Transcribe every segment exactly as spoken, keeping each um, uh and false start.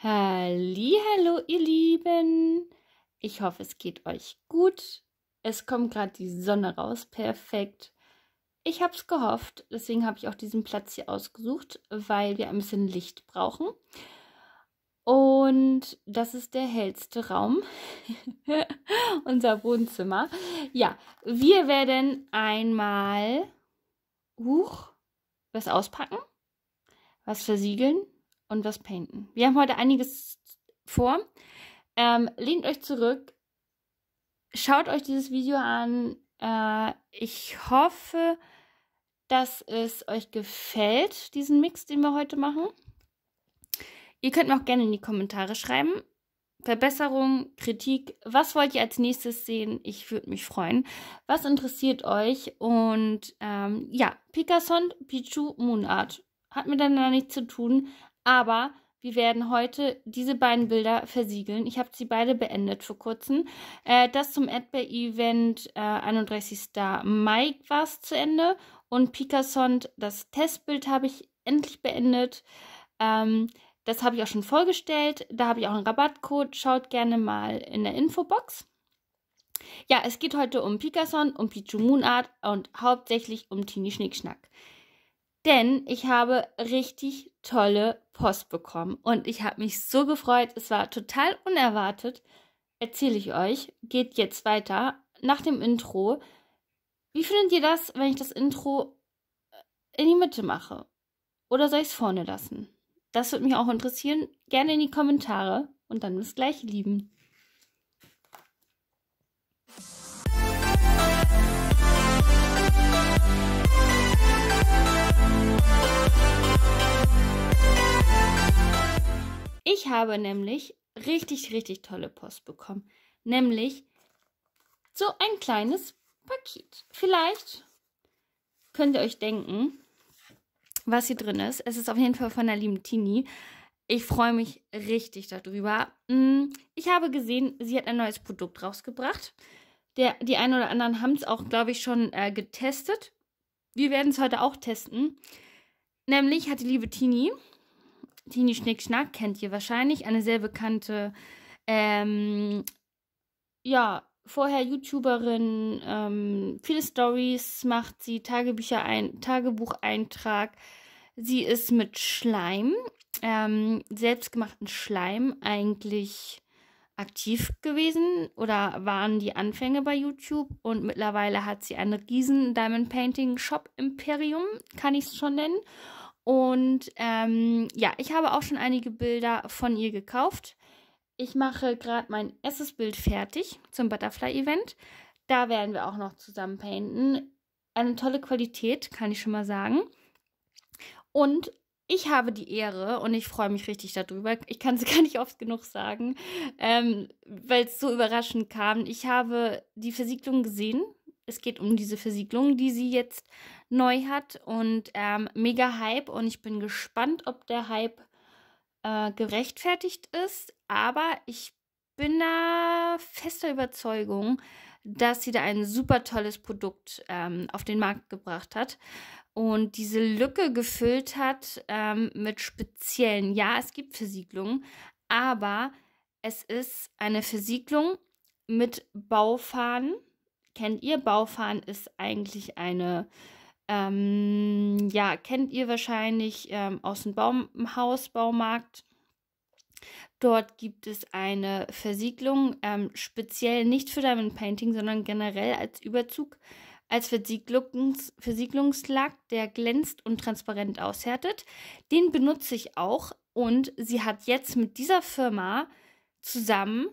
Hallihallo, ihr Lieben. Ich hoffe, es geht euch gut. Es kommt gerade die Sonne raus. Perfekt. Ich habe es gehofft. Deswegen habe ich auch diesen Platz hier ausgesucht, weil wir ein bisschen Licht brauchen. Und das ist der hellste Raum. Unser Wohnzimmer. Ja, wir werden einmal huch, was auspacken, was versiegeln und was painten. Wir haben heute einiges vor. Ähm, lehnt euch zurück. Schaut euch dieses Video an. Äh, ich hoffe, dass es euch gefällt, diesen Mix, den wir heute machen. Ihr könnt mir auch gerne in die Kommentare schreiben. Verbesserung, Kritik, was wollt ihr als nächstes sehen? Ich würde mich freuen. Was interessiert euch? Und ähm, ja, Picasson, Pichu, Moonart. Hat miteinander nichts zu tun, aber wir werden heute diese beiden Bilder versiegeln. Ich habe sie beide beendet vor kurzem. Äh, das zum Erdbeer-Event, äh, einunddreißigsten Mai war es zu Ende. Und Picasson, das Testbild habe ich endlich beendet. Ähm, Das habe ich auch schon vorgestellt. Da habe ich auch einen Rabattcode. Schaut gerne mal in der Infobox. Ja, es geht heute um Picasson, um Pichu Moonart und hauptsächlich um Tini Schnickschnack. Denn ich habe richtig tolle Post bekommen und ich habe mich so gefreut. Es war total unerwartet. Erzähle ich euch. Geht jetzt weiter nach dem Intro. Wie findet ihr das, wenn ich das Intro in die Mitte mache? Oder soll ich es vorne lassen? Das würde mich auch interessieren. Gerne in die Kommentare. Und dann bis gleich, Lieben. Ich habe nämlich richtig, richtig tolle Post bekommen. Nämlich so ein kleines Paket. Vielleicht könnt ihr euch denken, was hier drin ist. Es ist auf jeden Fall von der lieben Tini. Ich freue mich richtig darüber. Ich habe gesehen, sie hat ein neues Produkt rausgebracht. Der, die einen oder anderen haben es auch, glaube ich, schon äh, getestet. Wir werden es heute auch testen. Nämlich hat die liebe Tini, Tini Schnickschnack, kennt ihr wahrscheinlich, eine sehr bekannte, ähm, ja, vorher YouTuberin, ähm, viele Stories macht sie, Tagebücher ein, Tagebucheintrag. Sie ist mit Schleim, ähm, selbstgemachten Schleim eigentlich aktiv gewesen oder waren die Anfänge bei YouTube und mittlerweile hat sie einen riesen Diamond Painting Shop Imperium, kann ich es schon nennen. Und ähm, ja, ich habe auch schon einige Bilder von ihr gekauft. Ich mache gerade mein erstes Bild fertig zum Butterfly-Event. Da werden wir auch noch zusammen painten. Eine tolle Qualität, kann ich schon mal sagen. Und ich habe die Ehre und ich freue mich richtig darüber. Ich kann es gar nicht oft genug sagen, ähm, weil es so überraschend kam. Ich habe die Versiegelung gesehen. Es geht um diese Versiegelung, die sie jetzt neu hat. Und ähm, mega Hype. Und ich bin gespannt, ob der Hype äh, gerechtfertigt ist. Aber ich bin da fester Überzeugung, dass sie da ein super tolles Produkt ähm, auf den Markt gebracht hat. Und diese Lücke gefüllt hat ähm, mit speziellen, ja, es gibt Versiegelungen, aber es ist eine Versiegelung mit Baufaden. Kennt ihr? Baufaden ist eigentlich eine, ähm, ja, kennt ihr wahrscheinlich ähm, aus dem Baumhaus, Baumarkt. Dort gibt es eine Versiegelung, ähm, speziell nicht für Diamond Painting, sondern generell als Überzug, als Versiegelungs Versiegelungslack, der glänzt und transparent aushärtet. Den benutze ich auch und sie hat jetzt mit dieser Firma zusammen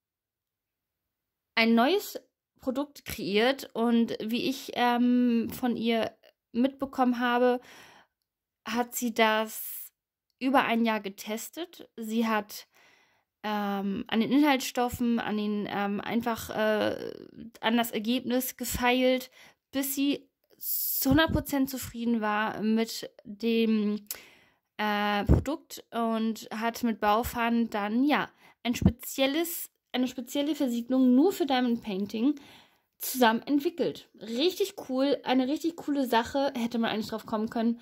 ein neues Produkt kreiert und wie ich ähm, von ihr mitbekommen habe, hat sie das über ein Jahr getestet. Sie hat ähm, an den Inhaltsstoffen, an den ähm, einfach äh, an das Ergebnis gefeilt, bis sie zu hundert Prozent zufrieden war mit dem äh, Produkt und hat mit Baufaden dann ja ein spezielles, eine spezielle Versiegelung nur für Diamond Painting zusammen entwickelt. Richtig cool, eine richtig coole Sache, hätte man eigentlich drauf kommen können.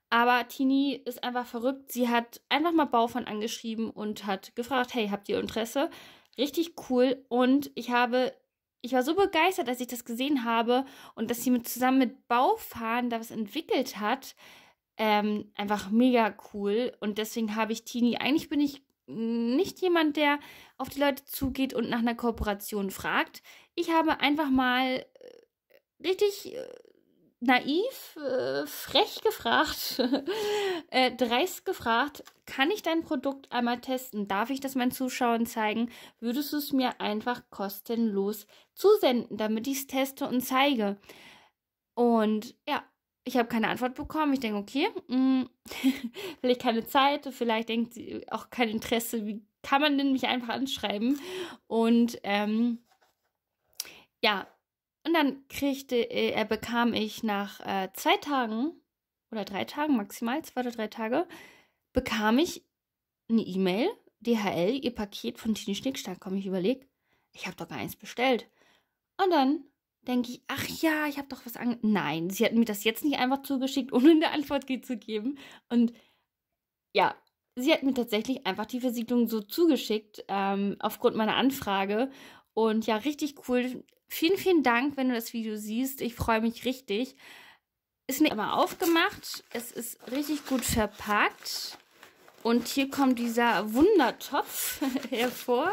Aber Tini ist einfach verrückt. Sie hat einfach mal Baufahren angeschrieben und hat gefragt, hey, habt ihr Interesse? Richtig cool. Und ich habe, ich war so begeistert, als ich das gesehen habe und dass sie mit, zusammen mit Baufahren da was entwickelt hat. Ähm, einfach mega cool. Und deswegen habe ich Tini, eigentlich bin ich nicht jemand, der auf die Leute zugeht und nach einer Kooperation fragt. Ich habe einfach mal äh, richtig äh, naiv, äh, frech gefragt, äh, dreist gefragt, kann ich dein Produkt einmal testen? Darf ich das meinen Zuschauern zeigen? Würdest du es mir einfach kostenlos zusenden, damit ich es teste und zeige? Und ja, ich habe keine Antwort bekommen. Ich denke, okay, mh, vielleicht keine Zeit, vielleicht denkt sie auch kein Interesse. Wie kann man denn mich einfach anschreiben? Und ähm, ja, und dann kriegte, äh, er bekam ich nach äh, zwei Tagen oder drei Tagen maximal, zwei oder drei Tage, bekam ich eine E-Mail, D H L, ihr Paket von Tini Schnickschnack. Komm, ich überlege, ich habe doch gar nichts bestellt. Und dann denke ich, ach ja, ich habe doch was ange... Nein, sie hat mir das jetzt nicht einfach zugeschickt, ohne eine Antwort zu geben. Und ja, sie hat mir tatsächlich einfach die Versiegelung so zugeschickt, ähm, aufgrund meiner Anfrage. Und ja, richtig cool. Vielen, vielen Dank, wenn du das Video siehst. Ich freue mich richtig. Ist nicht einmal aufgemacht. Es ist richtig gut verpackt. Und hier kommt dieser Wundertopf hervor.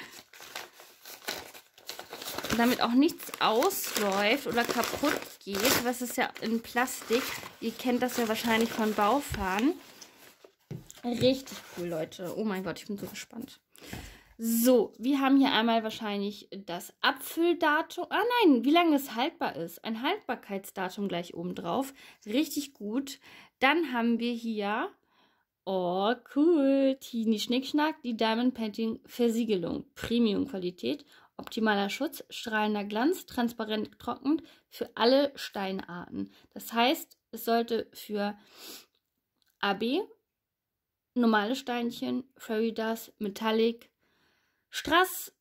Damit auch nichts ausläuft oder kaputt geht. Was ist ja in Plastik. Ihr kennt das ja wahrscheinlich von Baufahren. Richtig cool, Leute. Oh mein Gott, ich bin so gespannt. So, wir haben hier einmal wahrscheinlich das Abfülldatum. Ah nein, wie lange es haltbar ist. Ein Haltbarkeitsdatum gleich oben drauf. Richtig gut. Dann haben wir hier, oh cool, Tini Schnickschnack, die Diamond Painting Versiegelung. Premium-Qualität, optimaler Schutz, strahlender Glanz, transparent getrocknet für alle Steinarten. Das heißt, es sollte für A B, normale Steinchen, Fairy Dust, Metallic, Strass,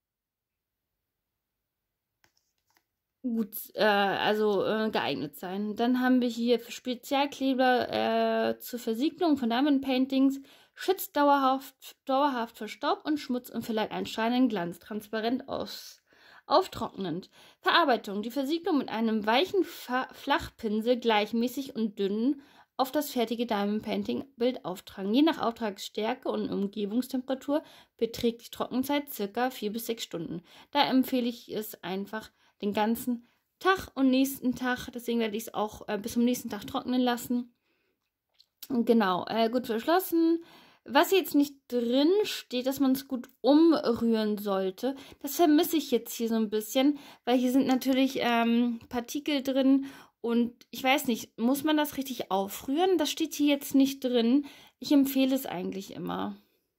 gut, äh, also äh, geeignet sein. Dann haben wir hier für Spezialkleber äh, zur Versiegelung von Diamond Paintings, schützt dauerhaft, dauerhaft vor Staub und Schmutz und verleiht einen strahlenden Glanz, transparent aus, auftrocknend. Verarbeitung, die Versiegelung mit einem weichen Fa Flachpinsel gleichmäßig und dünn auf das fertige Diamond Painting Bild auftragen. Je nach Auftragsstärke und Umgebungstemperatur beträgt die Trockenzeit circa vier bis sechs Stunden. Da empfehle ich es einfach den ganzen Tag und nächsten Tag. Deswegen werde ich es auch äh, bis zum nächsten Tag trocknen lassen. Genau, äh, gut verschlossen. Was jetzt nicht drin steht, dass man es gut umrühren sollte, das vermisse ich jetzt hier so ein bisschen, weil hier sind natürlich ähm, Partikel drin. Und ich weiß nicht, muss man das richtig aufrühren? Das steht hier jetzt nicht drin. Ich empfehle es eigentlich immer.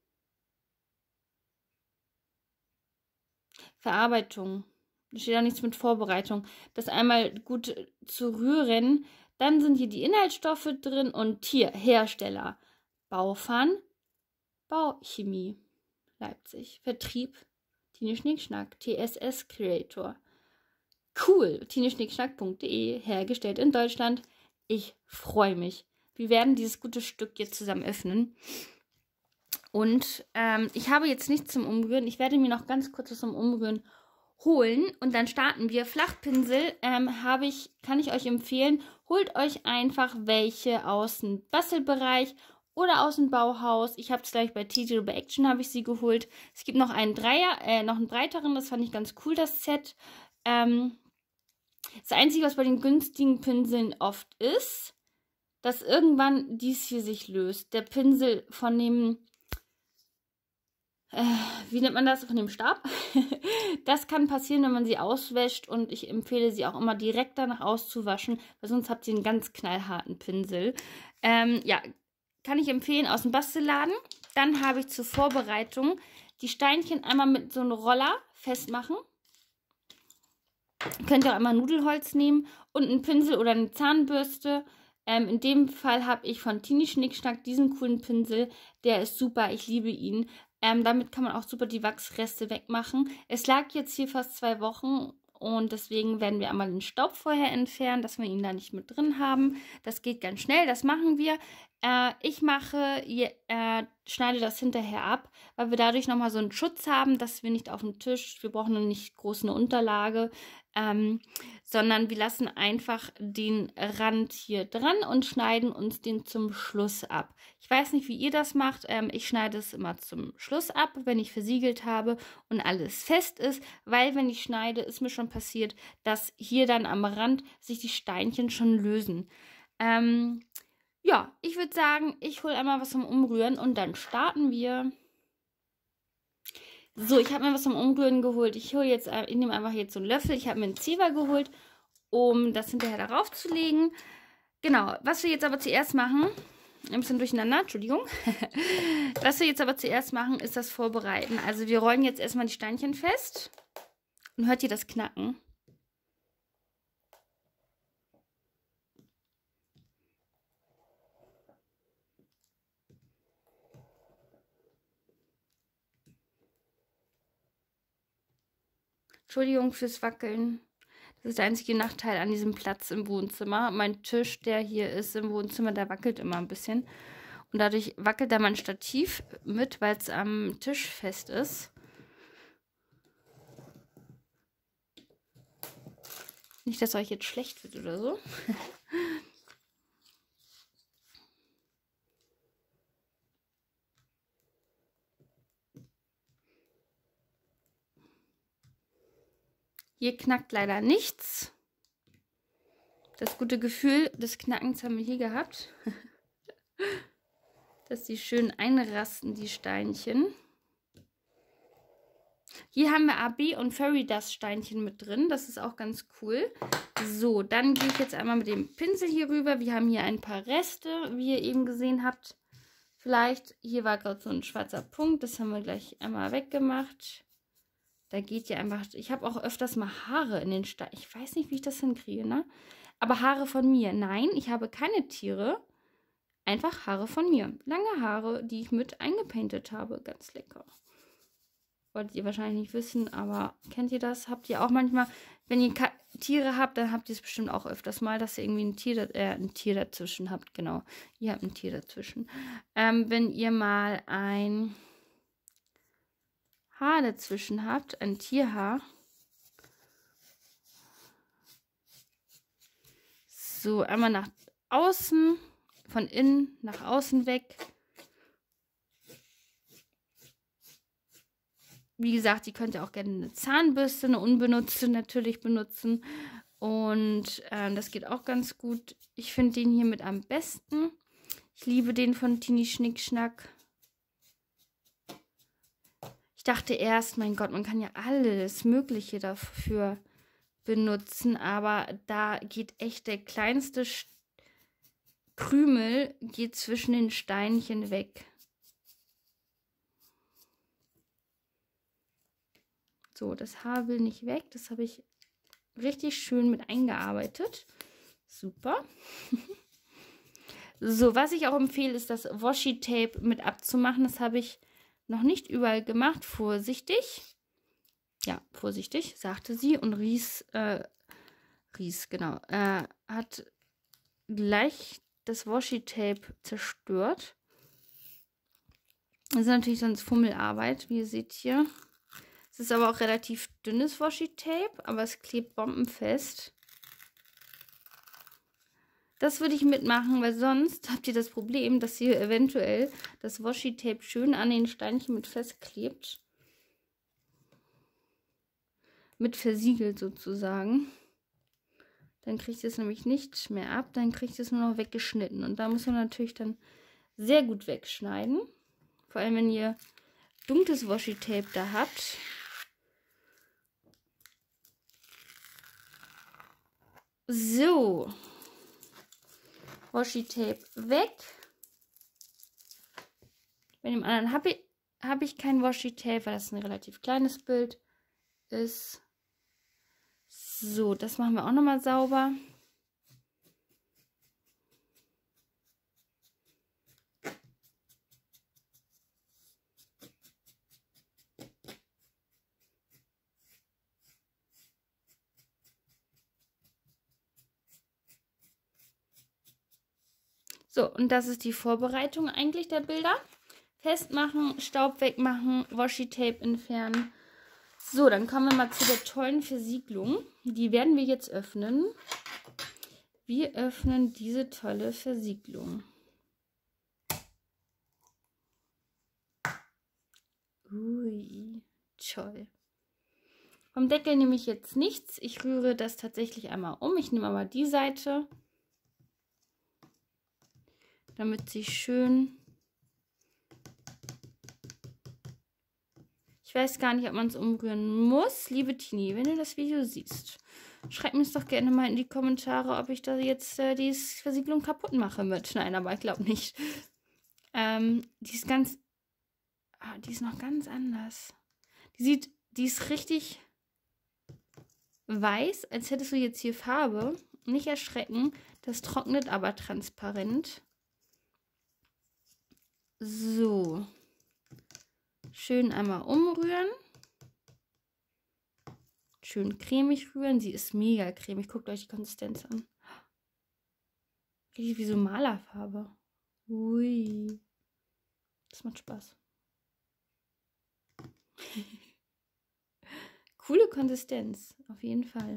Verarbeitung. Da steht auch nichts mit Vorbereitung. Das einmal gut zu rühren. Dann sind hier die Inhaltsstoffe drin und hier Hersteller. Baufahren, Bauchemie, Leipzig. Vertrieb, Tini Schnickschnack, T S S Creator. Cool, tini schnickschnack punkt de, hergestellt in Deutschland. Ich freue mich. Wir werden dieses gute Stück jetzt zusammen öffnen. Und ähm, ich habe jetzt nichts zum Umrühren. Ich werde mir noch ganz kurz was zum Umrühren holen. Und dann starten wir. Flachpinsel ähm, habe ich, kann ich euch empfehlen. Holt euch einfach welche aus dem Bastelbereich oder aus dem Bauhaus. Ich habe es gleich bei T J bei Action habe ich sie geholt. Es gibt noch einen Dreier, äh, noch einen breiteren. Das fand ich ganz cool, das Set. Ähm, Das Einzige, was bei den günstigen Pinseln oft ist, dass irgendwann dies hier sich löst. Der Pinsel von dem, äh, wie nennt man das, von dem Stab? Das kann passieren, wenn man sie auswäscht und ich empfehle sie auch immer direkt danach auszuwaschen, weil sonst habt ihr einen ganz knallharten Pinsel. Ähm, ja, kann ich empfehlen aus dem Bastelladen. Dann habe ich zur Vorbereitung die Steinchen einmal mit so einem Roller festmachen. Könnt ihr auch einmal Nudelholz nehmen und einen Pinsel oder eine Zahnbürste. Ähm, in dem Fall habe ich von Tini Schnickschnack diesen coolen Pinsel. Der ist super, ich liebe ihn. Ähm, damit kann man auch super die Wachsreste wegmachen. Es lag jetzt hier fast zwei Wochen und deswegen werden wir einmal den Staub vorher entfernen, dass wir ihn da nicht mit drin haben. Das geht ganz schnell, das machen wir. Äh, ich mache, äh, schneide das hinterher ab, weil wir dadurch nochmal so einen Schutz haben, dass wir nicht auf dem Tisch, wir brauchen noch nicht groß eine Unterlage, ähm, sondern wir lassen einfach den Rand hier dran und schneiden uns den zum Schluss ab. Ich weiß nicht, wie ihr das macht. Ähm, ich schneide es immer zum Schluss ab, wenn ich versiegelt habe und alles fest ist, weil wenn ich schneide, ist mir schon passiert, dass hier dann am Rand sich die Steinchen schon lösen. Ähm, ja, ich würde sagen, ich hole einmal was zum Umrühren und dann starten wir. So, ich habe mir was zum Umrühren geholt. Ich hole jetzt, ich nehme einfach jetzt so einen Löffel. Ich habe mir einen Zewa geholt, um das hinterher darauf zu legen. Genau, was wir jetzt aber zuerst machen, ein bisschen durcheinander, Entschuldigung. Was wir jetzt aber zuerst machen, ist das Vorbereiten. Also wir rollen jetzt erstmal die Steinchen fest. Und hört ihr das Knacken? Entschuldigung fürs Wackeln. Das ist der einzige Nachteil an diesem Platz im Wohnzimmer. Mein Tisch, der hier ist im Wohnzimmer, der wackelt immer ein bisschen. Und dadurch wackelt da mein Stativ mit, weil es am Tisch fest ist. Nicht, dass euch jetzt schlecht wird oder so. Hier knackt leider nichts. Das gute Gefühl des Knackens haben wir hier gehabt. Dass die schön einrasten, die Steinchen. Hier haben wir A B und Fairy Dust Steinchen mit drin. Das ist auch ganz cool. So, dann gehe ich jetzt einmal mit dem Pinsel hier rüber. Wir haben hier ein paar Reste, wie ihr eben gesehen habt. Vielleicht, hier war gerade so ein schwarzer Punkt. Das haben wir gleich einmal weggemacht. Da geht ja einfach, ich habe auch öfters mal Haare in den Stein. Ich weiß nicht, wie ich das hinkriege, ne? Aber Haare von mir. Nein, ich habe keine Tiere. Einfach Haare von mir. Lange Haare, die ich mit eingepaintet habe. Ganz lecker. Wolltet ihr wahrscheinlich nicht wissen, aber kennt ihr das? Habt ihr auch manchmal, wenn ihr Ka Tiere habt, dann habt ihr es bestimmt auch öfters mal, dass ihr irgendwie ein Tier, äh, ein Tier dazwischen habt. Genau, ihr habt ein Tier dazwischen. Ähm, wenn ihr mal ein Haar dazwischen habt, ein Tierhaar. So, einmal nach außen, von innen nach außen weg. Wie gesagt, ihr könnt ja auch gerne eine Zahnbürste, eine unbenutzte natürlich benutzen. Und äh, das geht auch ganz gut. Ich finde den hier mit am besten. Ich liebe den von Tini Schnick Schnack. Ich dachte erst, mein Gott, man kann ja alles Mögliche dafür benutzen, aber da geht echt der kleinste Krümel geht zwischen den Steinchen weg. So, das Haar will nicht weg, das habe ich richtig schön mit eingearbeitet. Super. So, was ich auch empfehle, ist das Washi-Tape mit abzumachen. Das habe ich noch nicht überall gemacht. Vorsichtig. Ja, vorsichtig, sagte sie. Und Ries, äh, Ries, genau, äh, hat gleich das Washi-Tape zerstört. Das ist natürlich sonst Fummelarbeit, wie ihr seht hier. Es ist aber auch relativ dünnes Washi-Tape, aber es klebt bombenfest. Das würde ich mitmachen, weil sonst habt ihr das Problem, dass ihr eventuell das Washi-Tape schön an den Steinchen mit festklebt. Mit versiegelt sozusagen. Dann kriegt ihr es nämlich nicht mehr ab, dann kriegt ihr es nur noch weggeschnitten. Und da muss man natürlich dann sehr gut wegschneiden. Vor allem, wenn ihr dunkles Washi-Tape da habt. So. Washi-Tape weg. Bei dem anderen habe ich, hab ich kein Washi-Tape, weil das ein relativ kleines Bild ist. So, das machen wir auch nochmal sauber. So, und das ist die Vorbereitung eigentlich der Bilder. Festmachen, Staub wegmachen, Washi-Tape entfernen. So, dann kommen wir mal zu der tollen Versiegelung. Die werden wir jetzt öffnen. Wir öffnen diese tolle Versiegelung. Ui, toll. Vom Deckel nehme ich jetzt nichts. Ich rühre das tatsächlich einmal um. Ich nehme aber die Seite, damit sie schön... Ich weiß gar nicht, ob man es umrühren muss. Liebe Tini, wenn du das Video siehst, schreib mir es doch gerne mal in die Kommentare, ob ich da jetzt äh, die Versiegelung kaputt mache mit. Nein, aber ich glaube nicht. Ähm, die ist ganz... Ah, die ist noch ganz anders. Die sieht... Die ist richtig weiß, als hättest du jetzt hier Farbe. Nicht erschrecken. Das trocknet aber transparent. So. Schön einmal umrühren. Schön cremig rühren. Sie ist mega cremig. Guckt euch die Konsistenz an. Richtig wie so Malerfarbe. Ui. Das macht Spaß. Coole Konsistenz. Auf jeden Fall.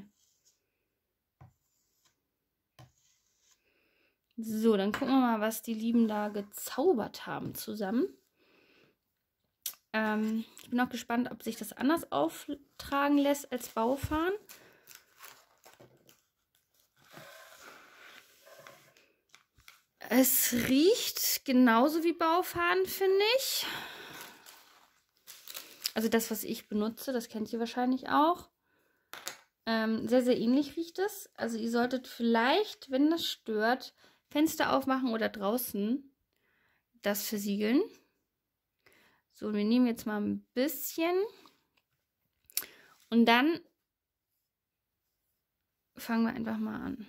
So, dann gucken wir mal, was die Lieben da gezaubert haben zusammen. Ähm, ich bin auch gespannt, ob sich das anders auftragen lässt als Baufahren. Es riecht genauso wie Baufahren, finde ich. Also das, was ich benutze, das kennt ihr wahrscheinlich auch. Ähm, sehr, sehr ähnlich riecht es. Also ihr solltet vielleicht, wenn das stört, Fenster aufmachen oder draußen das versiegeln. So, wir nehmen jetzt mal ein bisschen und dann fangen wir einfach mal an.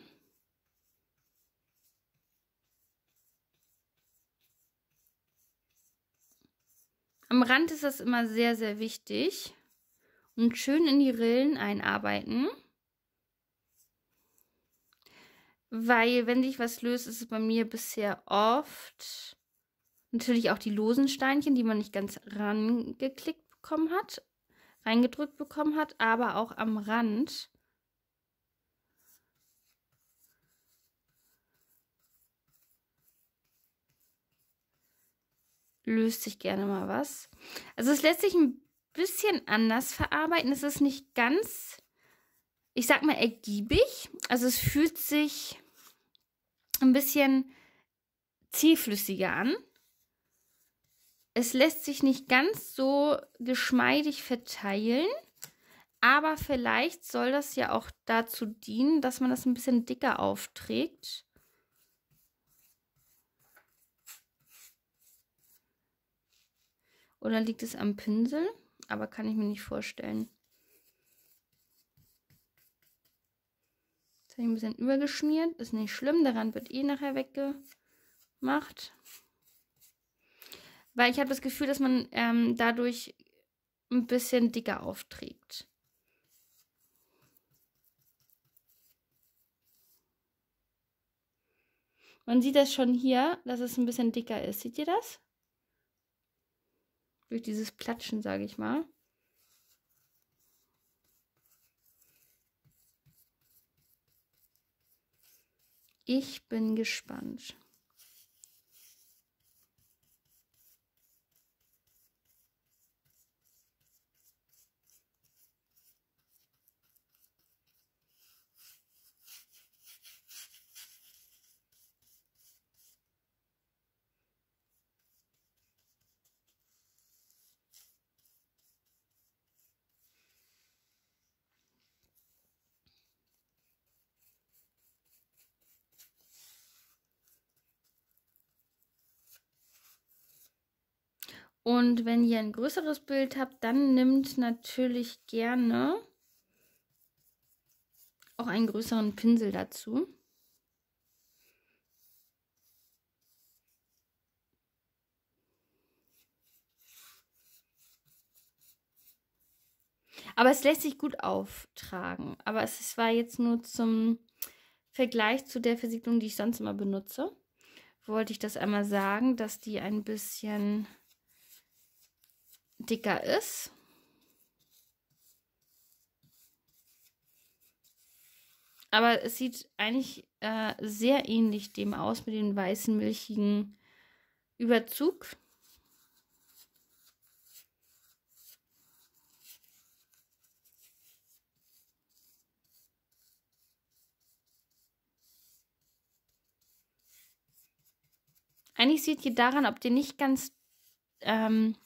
Am Rand ist das immer sehr, sehr wichtig und schön in die Rillen einarbeiten, weil wenn sich was löst, ist es bei mir bisher oft natürlich auch die losen Steinchen, die man nicht ganz rangeklickt bekommen hat, reingedrückt bekommen hat, aber auch am Rand. Löst sich gerne mal was. Also es lässt sich ein bisschen anders verarbeiten. Es ist nicht ganz, ich sag mal, ergiebig. Also es fühlt sich ein bisschen zähflüssiger an. Es lässt sich nicht ganz so geschmeidig verteilen, aber vielleicht soll das ja auch dazu dienen, dass man das ein bisschen dicker aufträgt. Oder liegt es am Pinsel? Aber kann ich mir nicht vorstellen. Jetzt habe ich ein bisschen übergeschmiert. Ist nicht schlimm, der Rand wird eh nachher weggemacht. Weil ich habe das Gefühl, dass man ähm, dadurch ein bisschen dicker aufträgt. Man sieht das schon hier, dass es ein bisschen dicker ist. Seht ihr das? Durch dieses Platschen, sage ich mal. Ich bin gespannt. Und wenn ihr ein größeres Bild habt, dann nimmt natürlich gerne auch einen größeren Pinsel dazu. Aber es lässt sich gut auftragen. Aber es war jetzt nur zum Vergleich zu der Versiegelung, die ich sonst immer benutze. wollte ich das einmal sagen, dass die ein bisschen dicker ist. Aber es sieht eigentlich äh, sehr ähnlich dem aus mit dem weißen, milchigen Überzug. Eigentlich seht ihr daran, ob ihr nicht ganz ähm,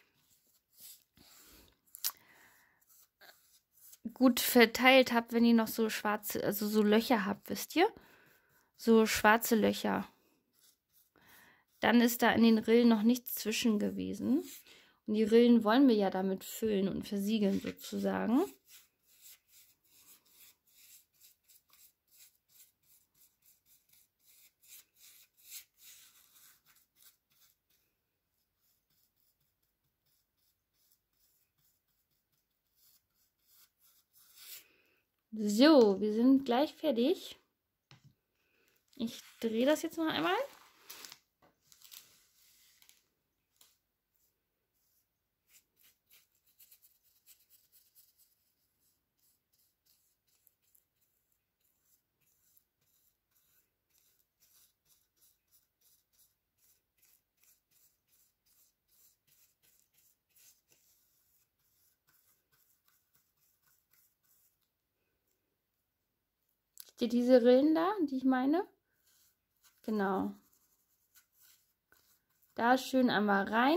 gut verteilt habt, wenn ihr noch so schwarze, also so Löcher habt, wisst ihr? So schwarze Löcher. Dann ist da in den Rillen noch nichts zwischen gewesen. Und die Rillen wollen wir ja damit füllen und versiegeln sozusagen. So, wir sind gleich fertig. Ich drehe das jetzt noch einmal. Seht ihr diese Rillen da, die ich meine? Genau. Da schön einmal rein.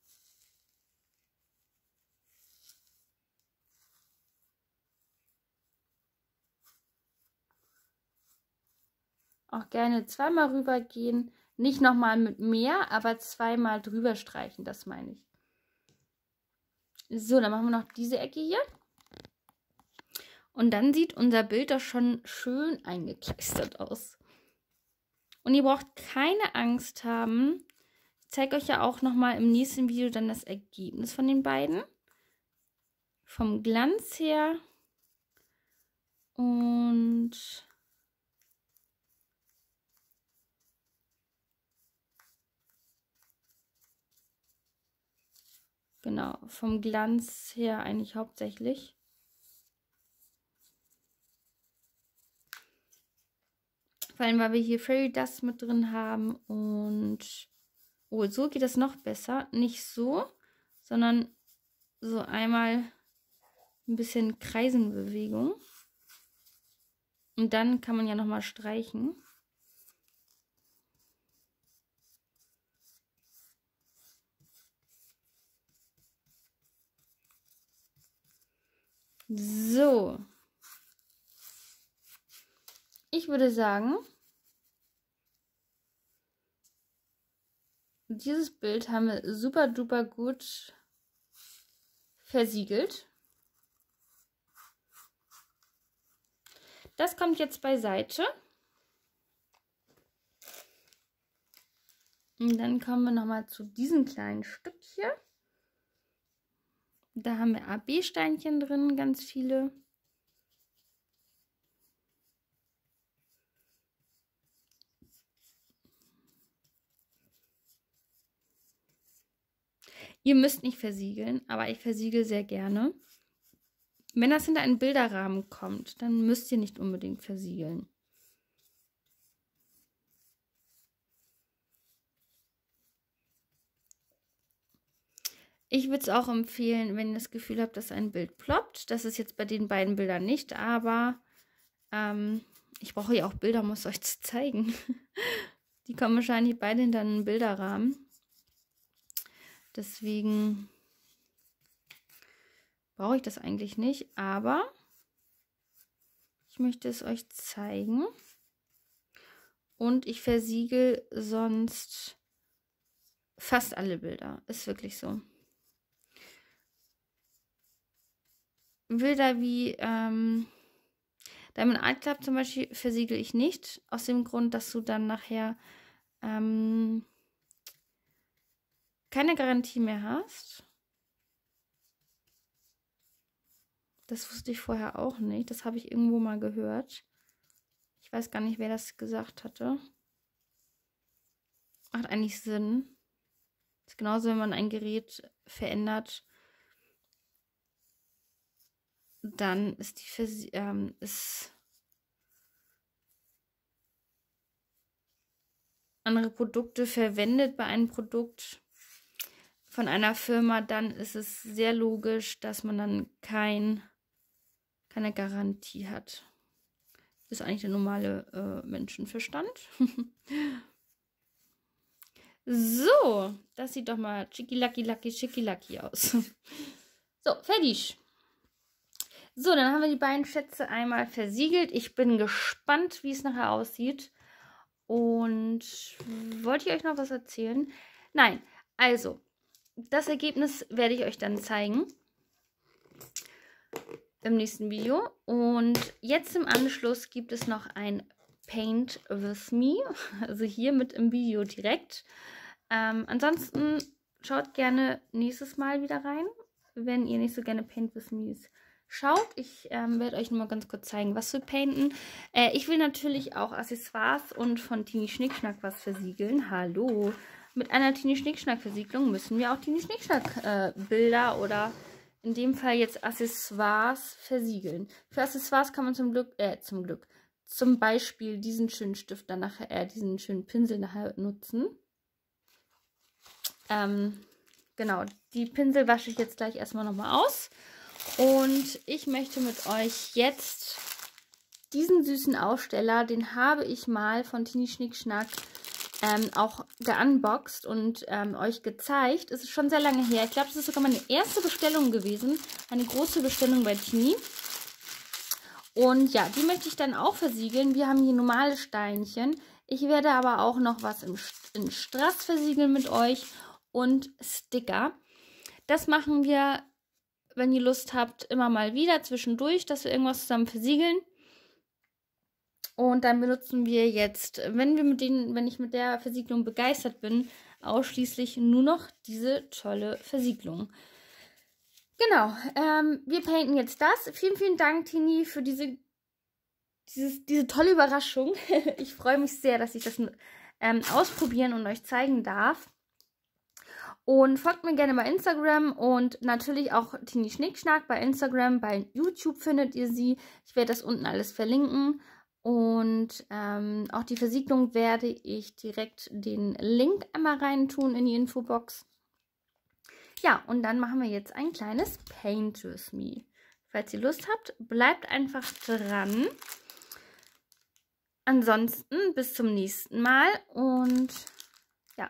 Auch gerne zweimal rübergehen. Nicht nochmal mit mehr, aber zweimal drüber streichen, das meine ich. So, dann machen wir noch diese Ecke hier. Und dann sieht unser Bild doch schon schön eingekleistert aus. Und ihr braucht keine Angst haben. Ich zeige euch ja auch nochmal im nächsten Video dann das Ergebnis von den beiden. Vom Glanz her. Und genau, vom Glanz her eigentlich hauptsächlich. Vor allem, weil wir hier Fairy Dust mit drin haben und oh, so geht das noch besser. Nicht so, sondern so einmal ein bisschen Kreisenbewegung. Und dann kann man ja nochmal streichen. So. Ich würde sagen, dieses Bild haben wir super duper gut versiegelt. Das kommt jetzt beiseite. Und dann kommen wir nochmal zu diesem kleinen Stück hier. Da haben wir A B-Steinchen drin, ganz viele. Ihr müsst nicht versiegeln, aber ich versiegel sehr gerne. Wenn das hinter einen Bilderrahmen kommt, dann müsst ihr nicht unbedingt versiegeln. Ich würde es auch empfehlen, wenn ihr das Gefühl habt, dass ein Bild ploppt. Das ist jetzt bei den beiden Bildern nicht, aber ähm, ich brauche ja auch Bilder, um es euch zu zeigen. Die kommen wahrscheinlich beide hinter einen Bilderrahmen. Deswegen brauche ich das eigentlich nicht, aber ich möchte es euch zeigen. Und ich versiegel sonst fast alle Bilder. Ist wirklich so. Bilder wie ähm, Diamond Art Club zum Beispiel versiegel ich nicht. Aus dem Grund, dass du dann nachher ähm, keine Garantie mehr hast. Das wusste ich vorher auch nicht. Das habe ich irgendwo mal gehört. Ich weiß gar nicht, wer das gesagt hatte. Macht eigentlich Sinn. Das ist genauso, wenn man ein Gerät verändert, dann ist die Vers ähm, ist andere Produkte verwendet bei einem Produkt von einer Firma, dann ist es sehr logisch, dass man dann kein, keine Garantie hat. Das ist eigentlich der normale äh, Menschenverstand. So, das sieht doch mal schicki-lacki-lacki, schicki-lacki aus. So, fertig. So, dann haben wir die beiden Schätze einmal versiegelt. Ich bin gespannt, wie es nachher aussieht. Und wollte ich euch noch was erzählen? Nein, also, das Ergebnis werde ich euch dann zeigen im nächsten Video. Und jetzt im Anschluss gibt es noch ein Paint with Me, also hier mit im Video direkt. Ähm, ansonsten schaut gerne nächstes Mal wieder rein, wenn ihr nicht so gerne Paint with Me schaut. Ich ähm, werde euch nur mal ganz kurz zeigen, was wir painten. Äh, ich will natürlich auch Accessoires und von Tini Schnickschnack was versiegeln. Hallo! Mit einer Tini Schnickschnack Versiegelung müssen wir auch Tini Schnickschnack äh, Bilder oder in dem Fall jetzt Accessoires versiegeln. Für Accessoires kann man zum Glück, äh, zum Glück, zum Beispiel diesen schönen Stift dann nachher, äh, diesen schönen Pinsel nachher nutzen. Ähm, genau, die Pinsel wasche ich jetzt gleich erstmal nochmal aus. Und ich möchte mit euch jetzt diesen süßen Aufsteller, den habe ich mal von Tini Schnickschnack ähm, auch geunboxed und ähm, euch gezeigt. Es ist schon sehr lange her. Ich glaube, das ist sogar meine erste Bestellung gewesen. Eine große Bestellung bei Tini. Und ja, die möchte ich dann auch versiegeln. Wir haben hier normale Steinchen. Ich werde aber auch noch was im, in Strass versiegeln mit euch und Sticker. Das machen wir, wenn ihr Lust habt, immer mal wieder zwischendurch, dass wir irgendwas zusammen versiegeln. Und dann benutzen wir jetzt, wenn wir mit denen, wenn ich mit der Versiegelung begeistert bin, ausschließlich nur noch diese tolle Versiegelung. Genau, ähm, wir painten jetzt das. Vielen, vielen Dank, Tini, für diese, dieses, diese tolle Überraschung. Ich freue mich sehr, dass ich das ähm, ausprobieren und euch zeigen darf. Und folgt mir gerne bei Instagram und natürlich auch Tini Schnickschnack bei Instagram, bei YouTube findet ihr sie. Ich werde das unten alles verlinken. Und ähm, auch die Versiegelung werde ich direkt den Link einmal rein tun in die Infobox. Ja, und dann machen wir jetzt ein kleines Paint with Me. Falls ihr Lust habt, bleibt einfach dran. Ansonsten bis zum nächsten Mal und ja.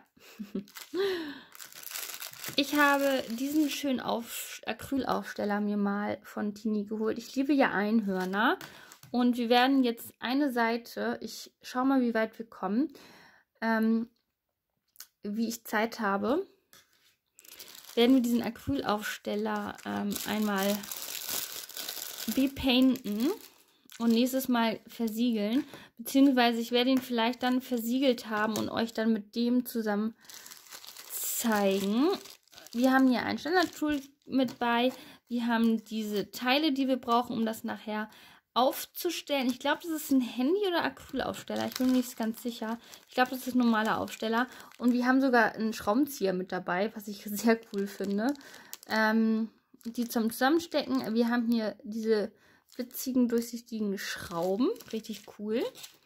Ich habe diesen schönen Auf Acrylaufsteller mir mal von Tini geholt. Ich liebe ja Einhörner. Und wir werden jetzt eine Seite, ich schaue mal, wie weit wir kommen, ähm, wie ich Zeit habe, werden wir diesen Acrylaufsteller ähm, einmal bepainten und nächstes Mal versiegeln. Beziehungsweise ich werde ihn vielleicht dann versiegelt haben und euch dann mit dem zusammen zeigen. Wir haben hier ein Standard-Tool mit bei. Wir haben diese Teile, die wir brauchen, um das nachher aufzustellen. Ich glaube, das ist ein Handy- oder Acrylaufsteller. Ich bin mir nicht ganz sicher. Ich glaube, das ist ein normaler Aufsteller. Und wir haben sogar einen Schraubenzieher mit dabei, was ich sehr cool finde. Ähm, die zum Zusammenstecken. Wir haben hier diese witzigen, durchsichtigen Schrauben. Richtig cool.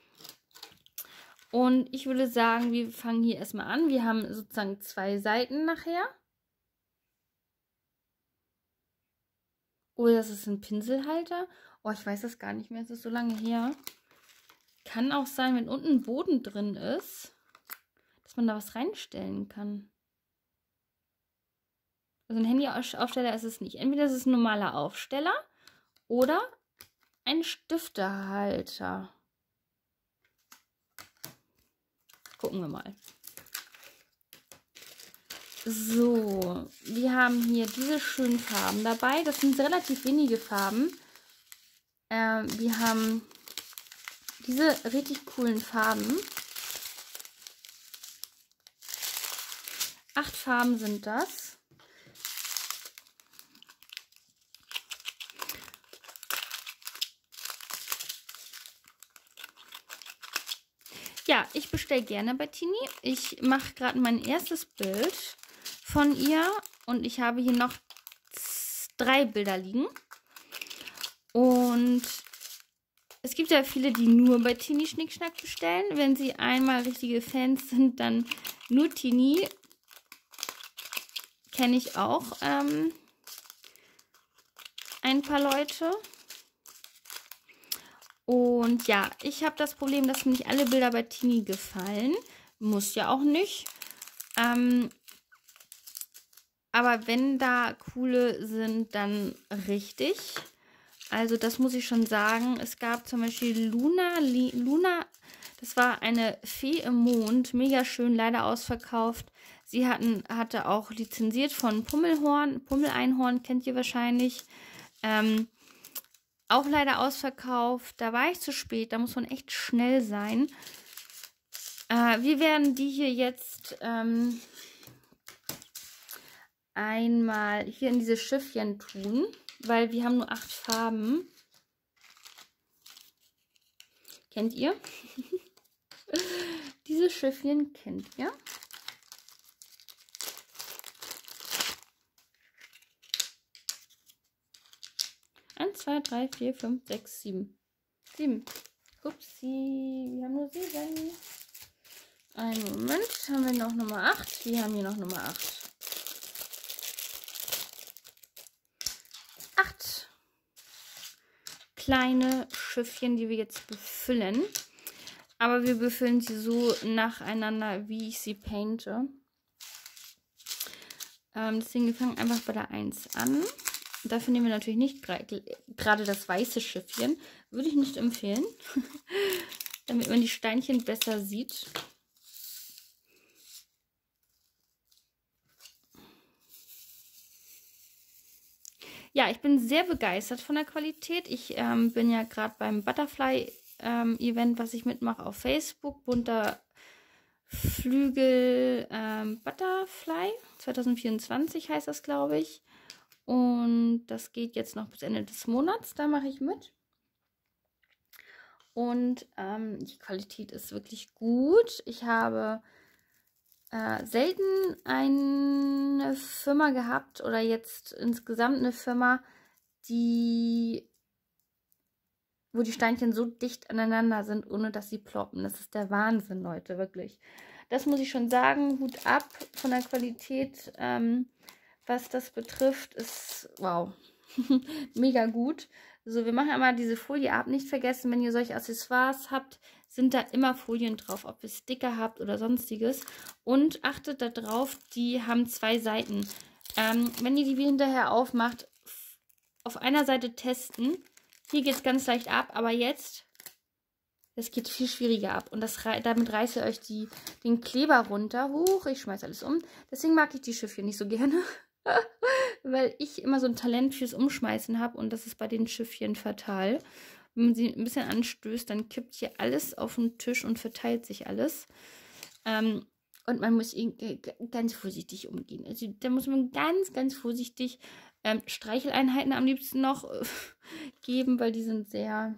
Und ich würde sagen, wir fangen hier erstmal an. Wir haben sozusagen zwei Seiten nachher. Oh, das ist ein Pinselhalter. Oh, ich weiß das gar nicht mehr. Es ist so lange her. Kann auch sein, wenn unten ein Boden drin ist, dass man da was reinstellen kann. Also ein Handyaufsteller ist es nicht. Entweder ist es ein normaler Aufsteller oder ein Stiftehalter. Gucken wir mal. So, wir haben hier diese schönen Farben dabei. Das sind relativ wenige Farben. Äh, wir haben diese richtig coolen Farben. Acht Farben sind das. Ja, ich bestelle gerne bei Tini. Ich mache gerade mein erstes Bild von ihr und ich habe hier noch drei Bilder liegen. Und es gibt ja viele, die nur bei Tini Schnickschnack bestellen. Wenn sie einmal richtige Fans sind, dann nur Tini. Kenne ich auch ähm, ein paar Leute. Und ja, ich habe das Problem, dass mir nicht alle Bilder bei Tini gefallen. Muss ja auch nicht. Ähm, aber wenn da coole sind, dann richtig. Also das muss ich schon sagen. Es gab zum Beispiel Luna, Luna, das war eine Fee im Mond, mega schön, leider ausverkauft. Sie hatten, hatte auch lizenziert von Pummelhorn, Pummeleinhorn, kennt ihr wahrscheinlich. Ähm, auch leider ausverkauft. Da war ich zu spät, da muss man echt schnell sein. Äh, wir werden die hier jetzt ähm, einmal hier in diese Schiffchen tun. Weil wir haben nur acht Farben. Kennt ihr? Diese Schiffchen kennt ihr. Eins, zwei, drei, vier, fünf, sechs, sieben. Sieben. Upsi, wir haben nur sieben. Einen Moment, haben wir noch Nummer acht. Wir haben hier noch Nummer acht. Acht kleine Schiffchen, die wir jetzt befüllen. Aber wir befüllen sie so nacheinander, wie ich sie painte. Ähm, deswegen, wir fangen einfach bei der eins an. Dafür nehmen wir natürlich nicht gerade das weiße Schiffchen. Würde ich nicht empfehlen. Damit man die Steinchen besser sieht. Ja, ich bin sehr begeistert von der Qualität. Ich ähm, bin ja gerade beim Butterfly-Event, ähm, was ich mitmache auf Facebook. Bunter Flügel ähm, Butterfly. zwanzig vierundzwanzig heißt das, glaube ich. Und das geht jetzt noch bis Ende des Monats. Da mache ich mit. Und ähm, die Qualität ist wirklich gut. Ich habe äh, selten eine Firma gehabt oder jetzt insgesamt eine Firma, die, wo die Steinchen so dicht aneinander sind, ohne dass sie ploppen. Das ist der Wahnsinn, Leute, wirklich. Das muss ich schon sagen. Hut ab von der Qualität, ähm, was das betrifft, ist wow, mega gut. So, wir machen einmal diese Folie ab. Nicht vergessen, wenn ihr solche Accessoires habt, sind da immer Folien drauf, ob ihr Sticker habt oder sonstiges. Und achtet darauf, die haben zwei Seiten. Ähm, wenn ihr die hinterher aufmacht, auf einer Seite testen. Hier geht es ganz leicht ab, aber jetzt, das geht viel schwieriger ab. Und das, damit reißt ihr euch die, den Kleber runter. Huch, ich schmeiße alles um. Deswegen mag ich die Schiffchen nicht so gerne. Weil ich immer so ein Talent fürs Umschmeißen habe und das ist bei den Schiffchen fatal. Wenn man sie ein bisschen anstößt, dann kippt hier alles auf den Tisch und verteilt sich alles. Ähm, und man muss ganz vorsichtig umgehen. Also da muss man ganz, ganz vorsichtig ähm, Streicheleinheiten am liebsten noch äh, geben, weil die sind sehr,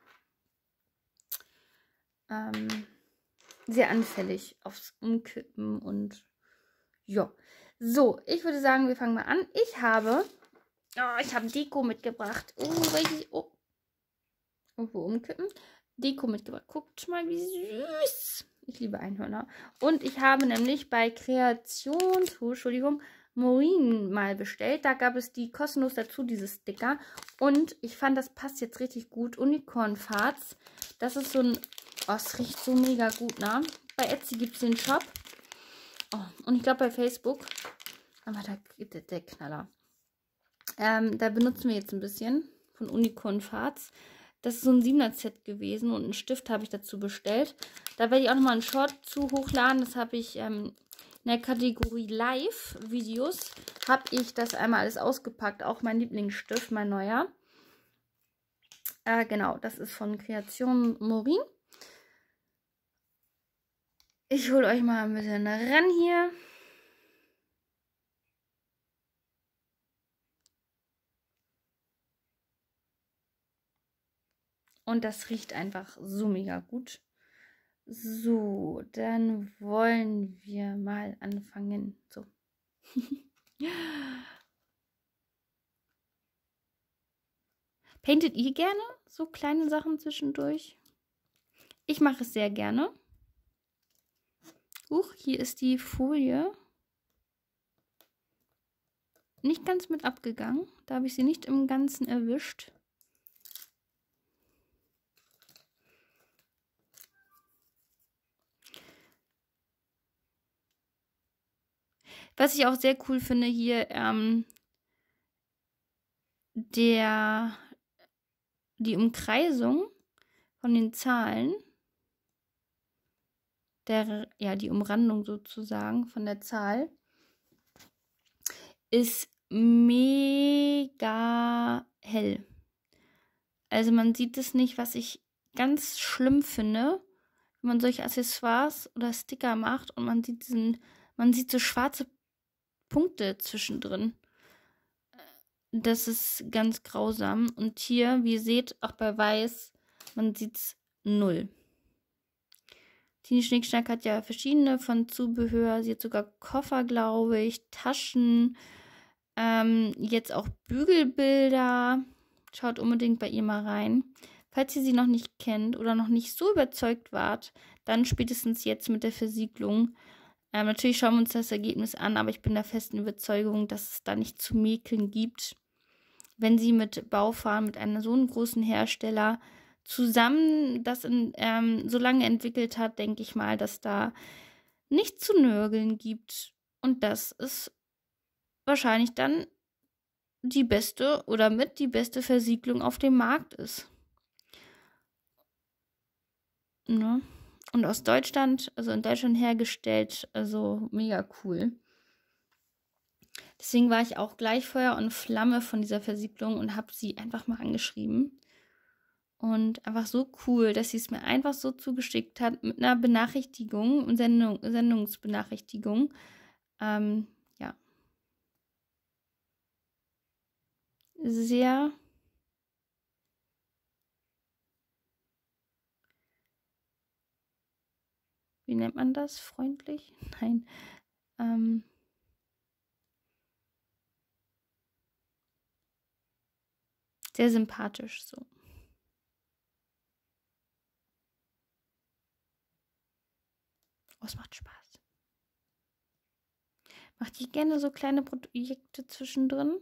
ähm, sehr anfällig aufs Umkippen und ja. So, ich würde sagen, wir fangen mal an. Ich habe, oh, ich habe Deko mitgebracht. Oh, welche, oh. Irgendwo umkippen. Deko mitgebracht. Guckt mal, wie süß. Ich liebe Einhörner. Und ich habe nämlich bei Kreations, oh, Entschuldigung, Morin mal bestellt. Da gab es die kostenlos dazu, diese Sticker. Und ich fand, das passt jetzt richtig gut. Unicorn Farts. Das ist so ein, oh, es riecht so mega gut, ne? Bei Etsy gibt es den Shop. Oh, und ich glaube bei Facebook, aber da geht der, der Knaller. Ähm, da benutzen wir jetzt ein bisschen von Unicorn Farts. Das ist so ein siebener Set gewesen und einen Stift habe ich dazu bestellt. Da werde ich auch nochmal einen Short zu hochladen. Das habe ich ähm, in der Kategorie Live-Videos. Habe ich das einmal alles ausgepackt. Auch mein Lieblingsstift, mein neuer. Äh, genau, das ist von Kreation Morin. Ich hole euch mal ein bisschen ran hier. Und das riecht einfach so mega gut. So, dann wollen wir mal anfangen. So. Paintet ihr gerne so kleine Sachen zwischendurch? Ich mache es sehr gerne. Huch, hier ist die Folie nicht ganz mit abgegangen. Da habe ich sie nicht im Ganzen erwischt. Was ich auch sehr cool finde hier, ähm, der, die Umkreisung von den Zahlen, der, ja, die Umrandung sozusagen von der Zahl, ist mega hell. Also man sieht es nicht, was ich ganz schlimm finde, wenn man solche Accessoires oder Sticker macht und man sieht diesen, man sieht so schwarze Punkte zwischendrin. Das ist ganz grausam. Und hier, wie ihr seht, auch bei Weiß, man sieht es null. Tini Schnickschnack hat ja verschiedene von Zubehör. Sie hat sogar Koffer, glaube ich, Taschen, ähm, jetzt auch Bügelbilder. Schaut unbedingt bei ihr mal rein. Falls ihr sie noch nicht kennt oder noch nicht so überzeugt wart, dann spätestens jetzt mit der Versiegelung. Ähm, natürlich schauen wir uns das Ergebnis an, aber ich bin der festen Überzeugung, dass es da nicht zu mäkeln gibt. Wenn sie mit Baufahren, mit einem so einem großen Hersteller zusammen das in, ähm, so lange entwickelt hat, denke ich mal, dass da nichts zu nörgeln gibt. Und das ist wahrscheinlich dann die beste oder mit die beste Versiegelung auf dem Markt ist. Ne? Und aus Deutschland, also in Deutschland hergestellt, also mega cool. Deswegen war ich auch gleich Feuer und Flamme von dieser Versiegelung und habe sie einfach mal angeschrieben. Und einfach so cool, dass sie es mir einfach so zugeschickt hat mit einer Benachrichtigung, Sendung, Sendungsbenachrichtigung. Ähm, ja. Sehr wie nennt man das? Freundlich? Nein. Ähm, sehr sympathisch so. Oh, es macht Spaß. Macht ihr gerne so kleine Projekte zwischendrin?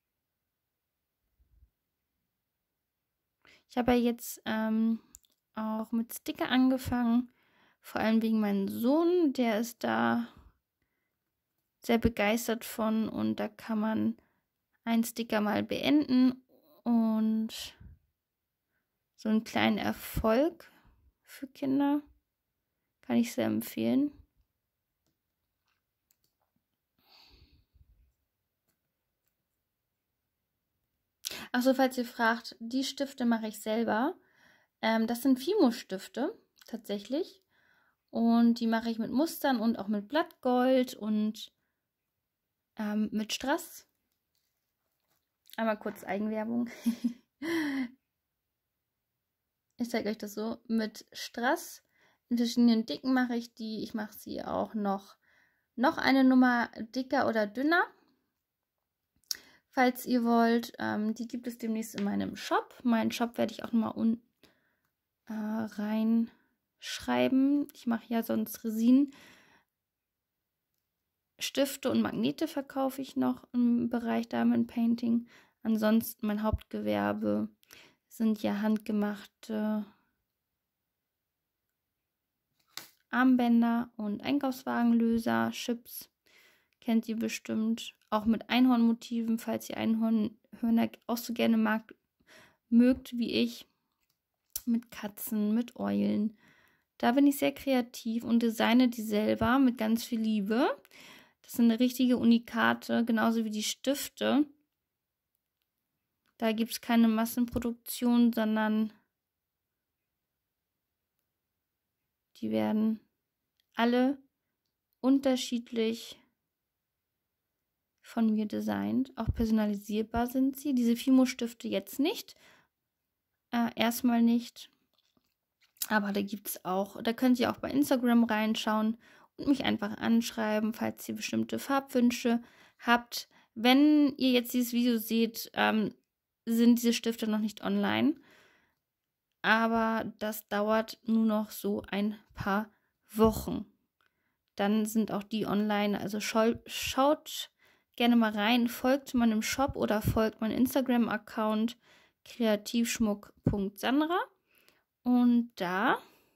Ich habe ja jetzt ähm, auch mit Sticker angefangen. Vor allem wegen meinem Sohn. Der ist da sehr begeistert von. Und da kann man einen Sticker mal beenden. Und so einen kleinen Erfolg für Kinder kann ich sehr empfehlen. Achso, falls ihr fragt, die Stifte mache ich selber. Ähm, das sind Fimo-Stifte, tatsächlich. Und die mache ich mit Mustern und auch mit Blattgold und ähm, mit Strass. Einmal kurz Eigenwerbung. Ich zeige euch das so. Mit Strass in verschiedenen Dicken mache ich die. Ich mache sie auch noch, noch eine Nummer dicker oder dünner. Falls ihr wollt, ähm, die gibt es demnächst in meinem Shop. Meinen Shop werde ich auch nochmal unten äh, reinschreiben. Ich mache ja sonst Resin. Stifte und Magnete verkaufe ich noch im Bereich Diamond Painting. Ansonsten mein Hauptgewerbe sind ja handgemachte Armbänder und Einkaufswagenlöser, Chips. Kennt ihr bestimmt. Auch mit Einhornmotiven, falls ihr Einhornhörner auch so gerne mag, mögt wie ich. Mit Katzen, mit Eulen. Da bin ich sehr kreativ und designe die selber mit ganz viel Liebe. Das sind richtige Unikate, genauso wie die Stifte. Da gibt es keine Massenproduktion, sondern die werden alle unterschiedlich von mir designt. Auch personalisierbar sind sie. Diese Fimo-Stifte jetzt nicht. Äh, erstmal nicht. Aber da gibt es auch, da könnt ihr auch bei Instagram reinschauen und mich einfach anschreiben, falls ihr bestimmte Farbwünsche habt. Wenn ihr jetzt dieses Video seht, ähm, sind diese Stifte noch nicht online. Aber das dauert nur noch so ein paar Wochen. Dann sind auch die online. Also schaut gerne mal rein, folgt meinem Shop oder folgt meinem Instagram-Account kreativschmuck punkt sandra. Und da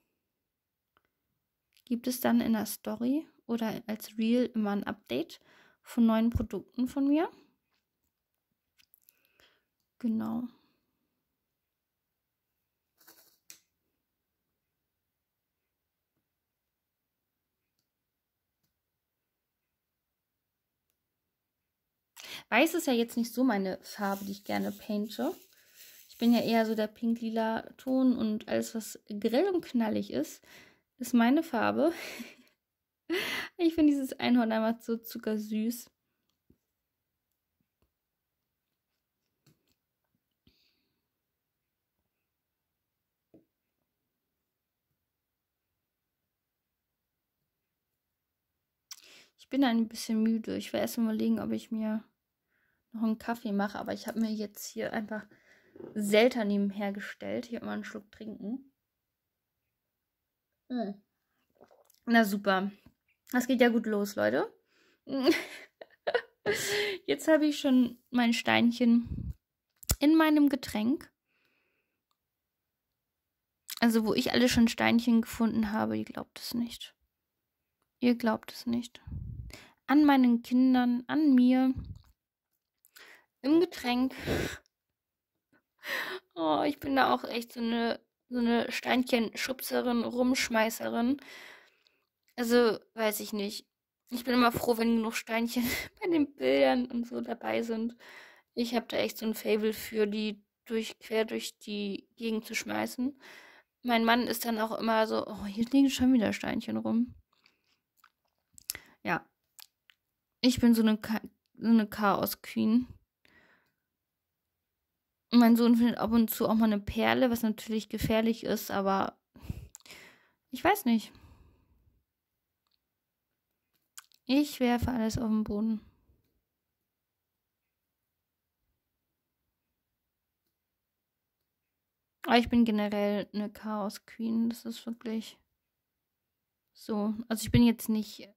gibt es dann in der Story oder als Reel immer ein Update von neuen Produkten von mir. Genau. Weiß ist ja jetzt nicht so meine Farbe, die ich gerne painte. Ich bin ja eher so der pink-lila Ton und alles, was grell und knallig ist, ist meine Farbe. Ich finde dieses Einhorn einfach so zuckersüß. Ich bin ein bisschen müde. Ich werde erst mal überlegen, ob ich mir noch einen Kaffee mache. Aber ich habe mir jetzt hier einfach Selter nebenher gestellt. Hier immer einen Schluck trinken. Mm. Na super. Das geht ja gut los, Leute. Jetzt habe ich schon mein Steinchen in meinem Getränk. Also wo ich alle schon Steinchen gefunden habe, ihr glaubt es nicht. Ihr glaubt es nicht. An meinen Kindern, an mir, im Getränk. Oh, ich bin da auch echt so eine, so eine Steinchen-Schubserin, Rumschmeißerin. Also, weiß ich nicht. Ich bin immer froh, wenn genug Steinchen bei den Bildern und so dabei sind. Ich habe da echt so ein Faible für, die durch, quer durch die Gegend zu schmeißen. Mein Mann ist dann auch immer so, oh, hier liegen schon wieder Steinchen rum. Ja. Ich bin so eine, Ka so eine Chaos-Queen. Mein Sohn findet ab und zu auch mal eine Perle, was natürlich gefährlich ist, aber ich weiß nicht. Ich werfe alles auf den Boden. Aber ich bin generell eine Chaos-Queen. Das ist wirklich so. Also ich bin jetzt nicht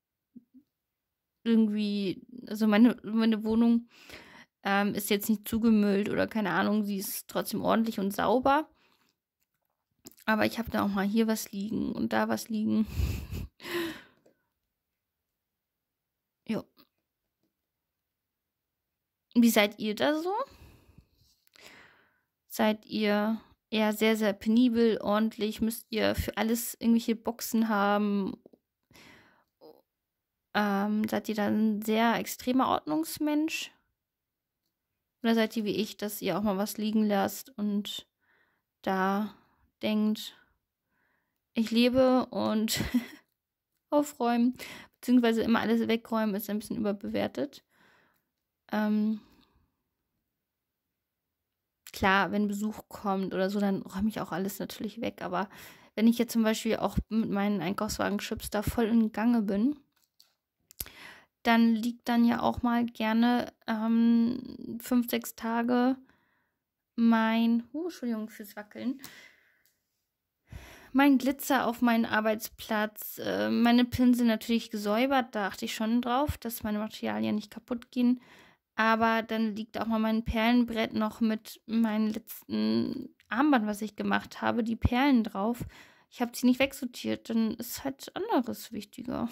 irgendwie, also meine, meine Wohnung ähm, ist jetzt nicht zugemüllt oder keine Ahnung, sie ist trotzdem ordentlich und sauber. Aber ich habe da auch mal hier was liegen und da was liegen. Jo. Wie seid ihr da so? Seid ihr eher sehr, sehr penibel, ordentlich? Müsst ihr für alles irgendwelche Boxen haben? Ähm, seid ihr dann ein sehr extremer Ordnungsmensch? Oder seid ihr wie ich, dass ihr auch mal was liegen lasst und da denkt, ich lebe und aufräumen, beziehungsweise immer alles wegräumen, ist ein bisschen überbewertet. Ähm, klar, wenn Besuch kommt oder so, dann räume ich auch alles natürlich weg. Aber wenn ich jetzt zum Beispiel auch mit meinen Einkaufswagen-Chips da voll in Gange bin, dann liegt dann ja auch mal gerne ähm, fünf, sechs Tage mein, oh, Entschuldigung fürs Wackeln, mein Glitzer auf meinen Arbeitsplatz, äh, meine Pinsel natürlich gesäubert, da achte ich schon drauf, dass meine Materialien nicht kaputt gehen. Aber dann liegt auch mal mein Perlenbrett noch mit meinem letzten Armband, was ich gemacht habe, die Perlen drauf. Ich habe sie nicht wegsortiert, dann ist halt anderes wichtiger.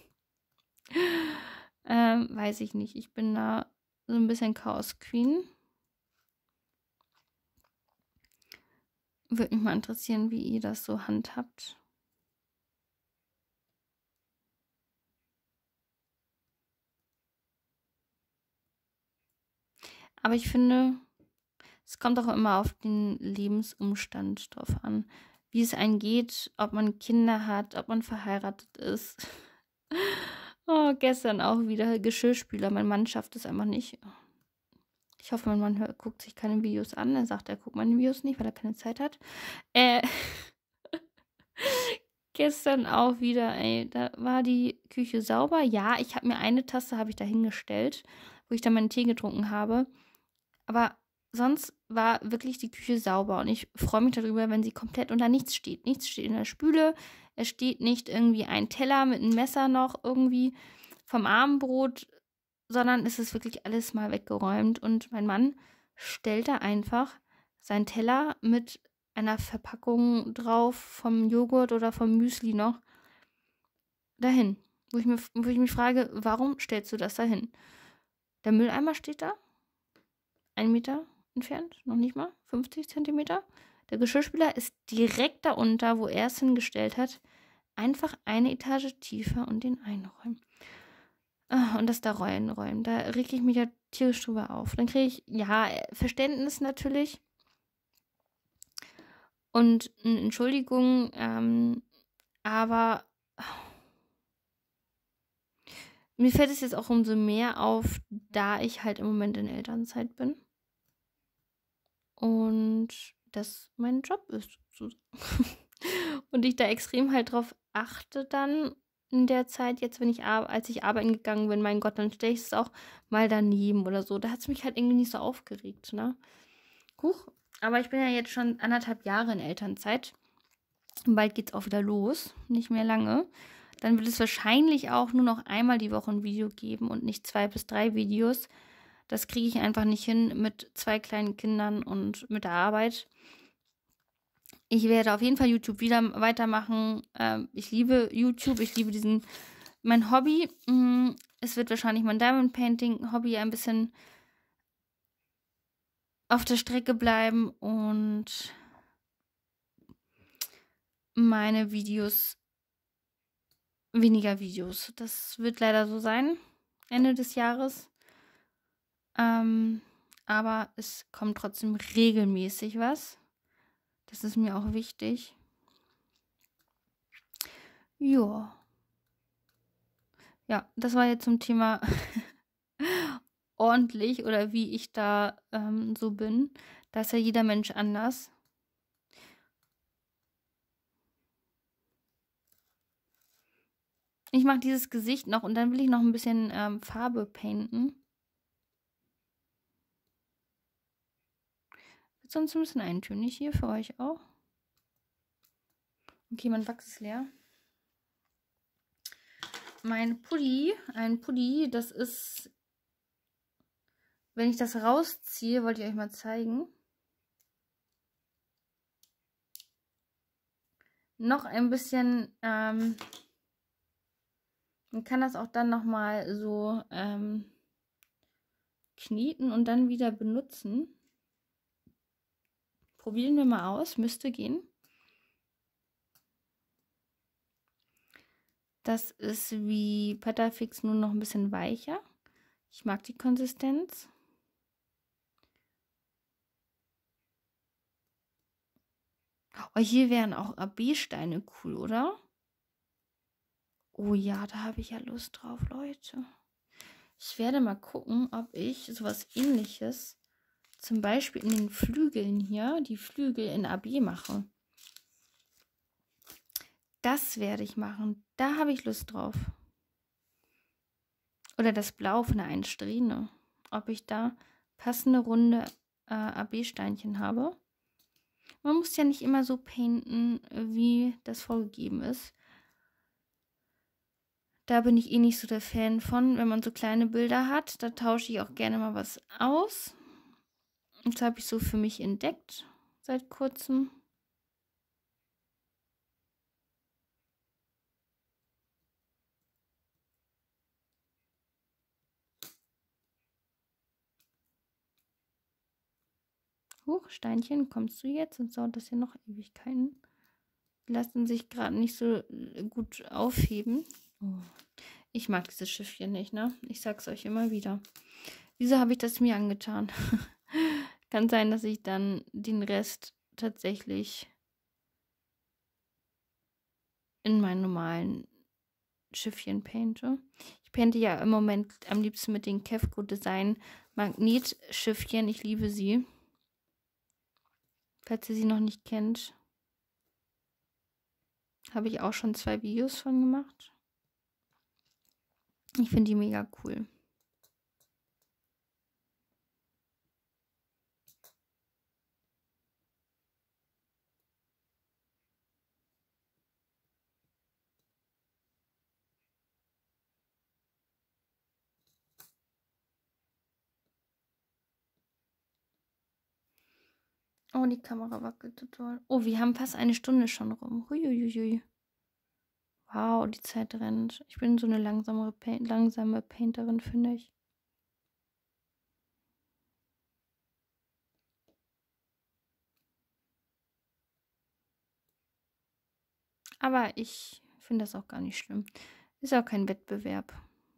ähm, weiß ich nicht. Ich bin da so ein bisschen Chaos Queen. Würde mich mal interessieren, wie ihr das so handhabt. Aber ich finde, es kommt auch immer auf den Lebensumstand drauf an, wie es einem geht, ob man Kinder hat, ob man verheiratet ist. Oh, gestern auch wieder Geschirrspüler. Mein Mann schafft es einfach nicht. Ich hoffe, mein Mann hört, guckt sich keine Videos an. Er sagt, er guckt meine Videos nicht, weil er keine Zeit hat. Äh, Gestern auch wieder, ey. Da war die Küche sauber. Ja, ich habe mir eine Tasse habe ich da hingestellt, wo ich dann meinen Tee getrunken habe. Aber sonst war wirklich die Küche sauber. Und ich freue mich darüber, wenn sie komplett unter nichts steht. Nichts steht in der Spüle. Es steht nicht irgendwie ein Teller mit einem Messer noch irgendwie vom Abendbrot, sondern es ist wirklich alles mal weggeräumt. Und mein Mann stellt da einfach seinen Teller mit einer Verpackung drauf vom Joghurt oder vom Müsli noch dahin. Wo ich, mir, wo ich mich frage, warum stellst du das dahin? Der Mülleimer steht da, ein Meter entfernt, noch nicht mal, fünfzig Zentimeter. Der Geschirrspüler ist direkt darunter, wo er es hingestellt hat. Einfach eine Etage tiefer und den einräumen. Ah, und das da reinräumen, da reg ich mich ja tierisch drüber auf. Dann kriege ich, ja, Verständnis natürlich. Und eine Entschuldigung, ähm, aber mir fällt es jetzt auch umso mehr auf, da ich halt im Moment in Elternzeit bin. Und das mein Job ist. Und ich da extrem halt drauf achte dann in der Zeit, jetzt wenn ich als ich arbeiten gegangen bin, mein Gott, dann stelle ich es auch mal daneben oder so. Da hat es mich halt irgendwie nicht so aufgeregt, ne? Huch. Aber ich bin ja jetzt schon anderthalb Jahre in Elternzeit. Und bald geht's auch wieder los. Nicht mehr lange. Dann wird es wahrscheinlich auch nur noch einmal die Woche ein Video geben und nicht zwei bis drei Videos. Das kriege ich einfach nicht hin mit zwei kleinen Kindern und mit der Arbeit. Ich werde auf jeden Fall YouTube wieder weitermachen. Ähm, ich liebe YouTube. Ich liebe diesen, mein Hobby. Es wird wahrscheinlich mein Diamond Painting Hobby ein bisschen auf der Strecke bleiben und meine Videos, weniger Videos. Das wird leider so sein, Ende des Jahres. Ähm, aber es kommt trotzdem regelmäßig was. Das ist mir auch wichtig. Ja. Ja, das war jetzt zum Thema ordentlich oder wie ich da ähm, so bin. Da ist ja jeder Mensch anders. Ich mache dieses Gesicht noch und dann will ich noch ein bisschen ähm, Farbe painten. Wird sonst ein bisschen eintönig hier für euch auch. Okay, mein Wachs ist leer. Mein Pulli, ein Pulli, das ist, wenn ich das rausziehe, wollte ich euch mal zeigen. Noch ein bisschen, ähm, man kann das auch dann nochmal so ähm, kneten und dann wieder benutzen. Probieren wir mal aus, müsste gehen. Das ist wie Patafix, nur noch ein bisschen weicher. Ich mag die Konsistenz. Oh, hier wären auch A B-Steine cool, oder? Oh ja, da habe ich ja Lust drauf, Leute. Ich werde mal gucken, ob ich sowas Ähnliches zum Beispiel in den Flügeln hier, die Flügel in A B mache. Das werde ich machen. Da habe ich Lust drauf. Oder das Blau von der Einstrine. Ob ich da passende runde äh, A B-Steinchen habe. Man muss ja nicht immer so painten, wie das vorgegeben ist. Da bin ich eh nicht so der Fan von, wenn man so kleine Bilder hat. Da tausche ich auch gerne mal was aus. Das habe ich so für mich entdeckt seit kurzem. Huch, Steinchen, kommst du jetzt? Sonst dauert das ja noch Ewigkeiten. Die lassen sich gerade nicht so gut aufheben. Oh. Ich mag dieses Schiffchen nicht, ne? Ich sag's euch immer wieder. Wieso habe ich das mir angetan? Kann sein, dass ich dann den Rest tatsächlich in meinen normalen Schiffchen painte. Ich painte ja im Moment am liebsten mit den Kefco Design Magnetschiffchen. Ich liebe sie. Falls ihr sie noch nicht kennt. Habe ich auch schon zwei Videos von gemacht. Ich finde die mega cool. Oh, die Kamera wackelt total. Oh, wir haben fast eine Stunde schon rum. Huiuiui. Wow, die Zeit rennt. Ich bin so eine langsamere Paint langsame Painterin, finde ich. Aber ich finde das auch gar nicht schlimm. Ist auch kein Wettbewerb.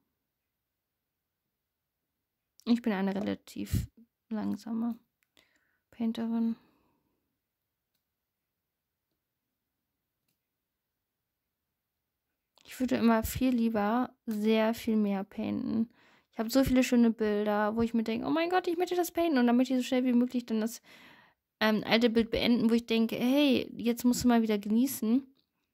Ich bin eine relativ langsame Painterin. Ich würde immer viel lieber sehr viel mehr painten. Ich habe so viele schöne Bilder, wo ich mir denke, oh mein Gott, ich möchte das painten. Und dann möchte ich so schnell wie möglich dann das ähm, alte Bild beenden, wo ich denke, hey, jetzt musst du mal wieder genießen.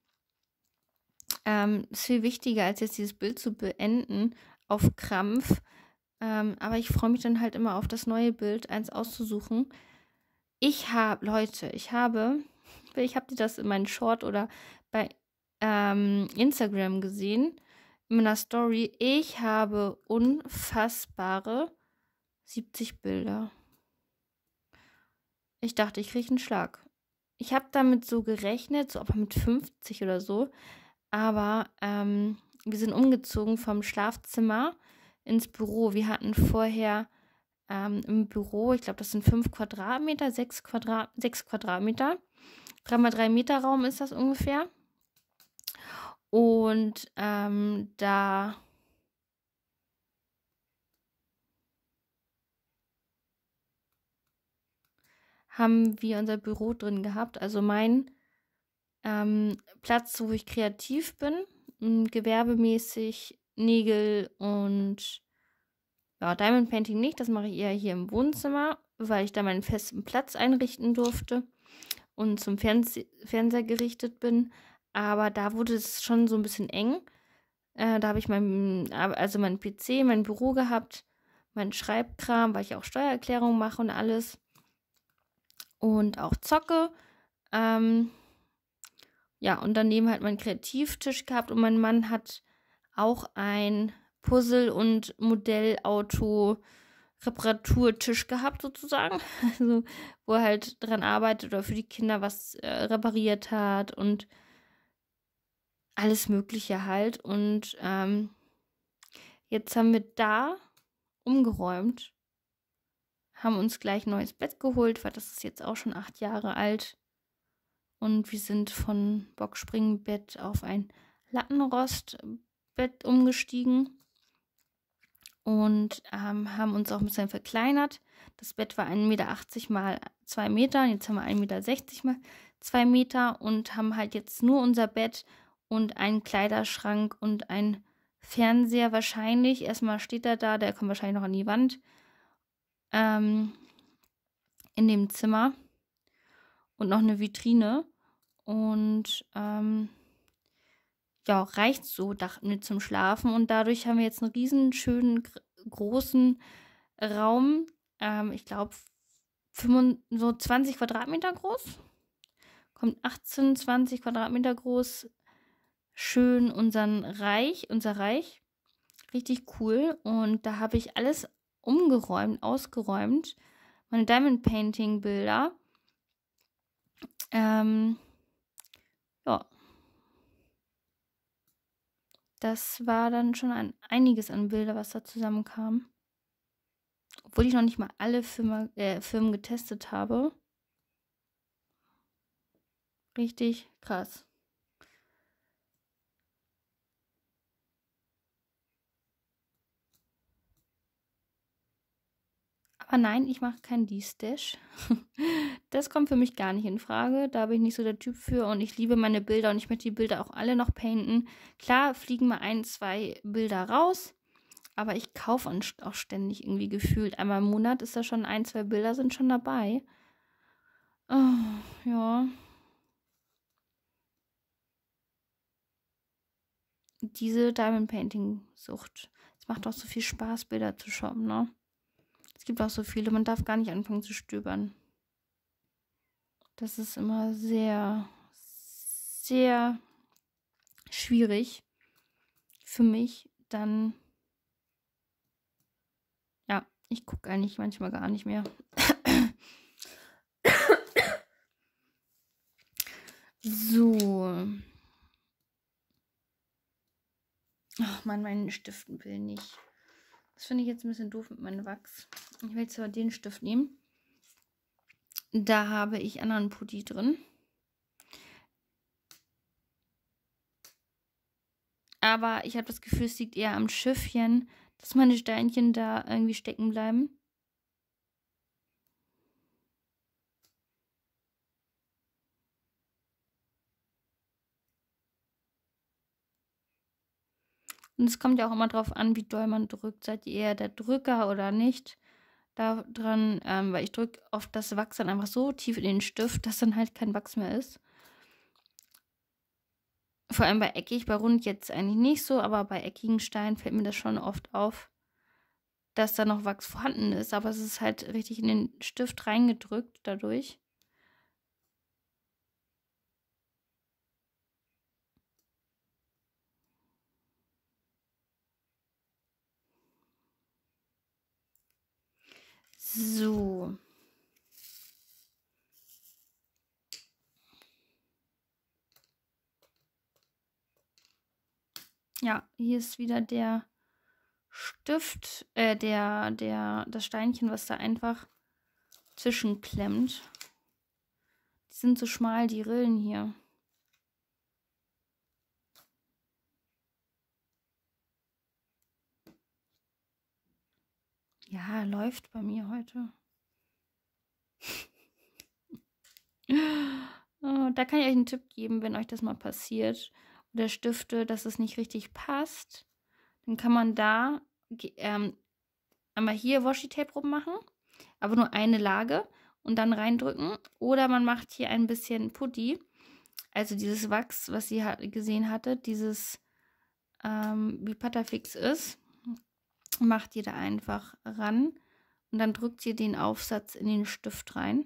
Ähm, ist viel wichtiger, als jetzt dieses Bild zu beenden auf Krampf. Ähm, aber ich freue mich dann halt immer auf das neue Bild, eins auszusuchen. Ich habe, Leute, ich habe, ich habe das in meinen Short oder bei ähm, Instagram gesehen, in meiner Story. Ich habe unfassbare siebzig Bilder. Ich dachte, ich kriege einen Schlag. Ich habe damit so gerechnet, so aber mit fünfzig oder so. Aber ähm, wir sind umgezogen vom Schlafzimmer ins Büro. Wir hatten vorher ähm, im Büro, ich glaube, das sind fünf Quadratmeter, sechs Quadrat, sechs Quadratmeter. drei mal drei Meter Raum ist das ungefähr. Und ähm, da haben wir unser Büro drin gehabt. Also mein ähm, Platz, wo ich kreativ bin, m, gewerbemäßig Nägel und ja, Diamond Painting nicht. Das mache ich eher hier im Wohnzimmer, weil ich da meinen festen Platz einrichten durfte und zum Fernse Fernseher gerichtet bin. Aber da wurde es schon so ein bisschen eng. Äh, da habe ich mein, also mein P C, mein Büro gehabt, meinen Schreibkram, weil ich auch Steuererklärung mache und alles. Und auch zocke. Ähm, ja, und daneben halt meinen Kreativtisch gehabt. Und mein Mann hat auch ein Puzzle- und Modellauto-Reparaturtisch gehabt, sozusagen. Also, wo er halt dran arbeitet oder für die Kinder was äh, repariert hat und alles Mögliche halt. Und ähm, jetzt haben wir da umgeräumt, haben uns gleich ein neues Bett geholt, weil das ist jetzt auch schon acht Jahre alt. Und wir sind von Boxspringbett auf ein Lattenrostbett umgestiegen und ähm, haben uns auch ein bisschen verkleinert. Das Bett war ein Meter achtzig mal zwei Meter, jetzt haben wir ein Meter sechzig mal zwei Meter und haben halt jetzt nur unser Bett und einen Kleiderschrank und ein Fernseher wahrscheinlich. Erstmal steht er da, der kommt wahrscheinlich noch an die Wand ähm, in dem Zimmer und noch eine Vitrine. Und ähm, ja, reicht so, dachten wir, zum Schlafen. Und dadurch haben wir jetzt einen riesen schönen, großen Raum. Ähm, ich glaube, so zwanzig Quadratmeter groß. Kommt achtzehn, zwanzig Quadratmeter groß. Schön unseren Reich, unser Reich. Richtig cool. Und da habe ich alles umgeräumt, ausgeräumt. Meine Diamond Painting Bilder. Ähm, ja. Das war dann schon ein, einiges an Bilder, was da zusammenkam. Obwohl ich noch nicht mal alle Filme, äh, Filme getestet habe. Richtig krass. Aber nein, ich mache kein D-Stash. Das kommt für mich gar nicht in Frage. Da bin ich nicht so der Typ für. Und ich liebe meine Bilder und ich möchte die Bilder auch alle noch painten. Klar fliegen mal ein, zwei Bilder raus. Aber ich kaufe auch ständig irgendwie gefühlt. Einmal im Monat ist da schon ein, zwei Bilder sind schon dabei. Oh, ja. diese Diamond Painting Sucht. Es macht auch so viel Spaß, Bilder zu shoppen, ne? Es gibt auch so viele, man darf gar nicht anfangen zu stöbern. Das ist immer sehr, sehr schwierig für mich. Dann, ja, ich gucke eigentlich manchmal gar nicht mehr. So. Ach man, meinen Stiften will nicht. Das finde ich jetzt ein bisschen doof mit meinem Wachs. Ich will jetzt aber den Stift nehmen. Da habe ich anderen Putty drin. Aber ich habe das Gefühl, es liegt eher am Schiffchen, dass meine Steinchen da irgendwie stecken bleiben. Und es kommt ja auch immer drauf an, wie doll man drückt. Seid ihr eher der Drücker oder nicht? Da dran, ähm, weil ich drücke oft das Wachs dann einfach so tief in den Stift, dass dann halt kein Wachs mehr ist. Vor allem bei eckig, bei rund jetzt eigentlich nicht so, aber bei eckigen Steinen fällt mir das schon oft auf, dass da noch Wachs vorhanden ist. Aber es ist halt richtig in den Stift reingedrückt dadurch. So. Ja, hier ist wieder der Stift, äh, der, der, das Steinchen, was da einfach zwischenklemmt. Die sind so schmal, die Rillen hier. Ja, läuft bei mir heute. Oh, da kann ich euch einen Tipp geben, wenn euch das mal passiert. Oder Stifte, dass es nicht richtig passt. Dann kann man da ähm, einmal hier Washi-Tape rummachen. Aber nur eine Lage. Und dann reindrücken. Oder man macht hier ein bisschen Putty. Also dieses Wachs, was ihr gesehen hattet. Dieses, ähm, wie Patafix ist. Macht ihr da einfach ran. Und dann drückt ihr den Aufsatz in den Stift rein.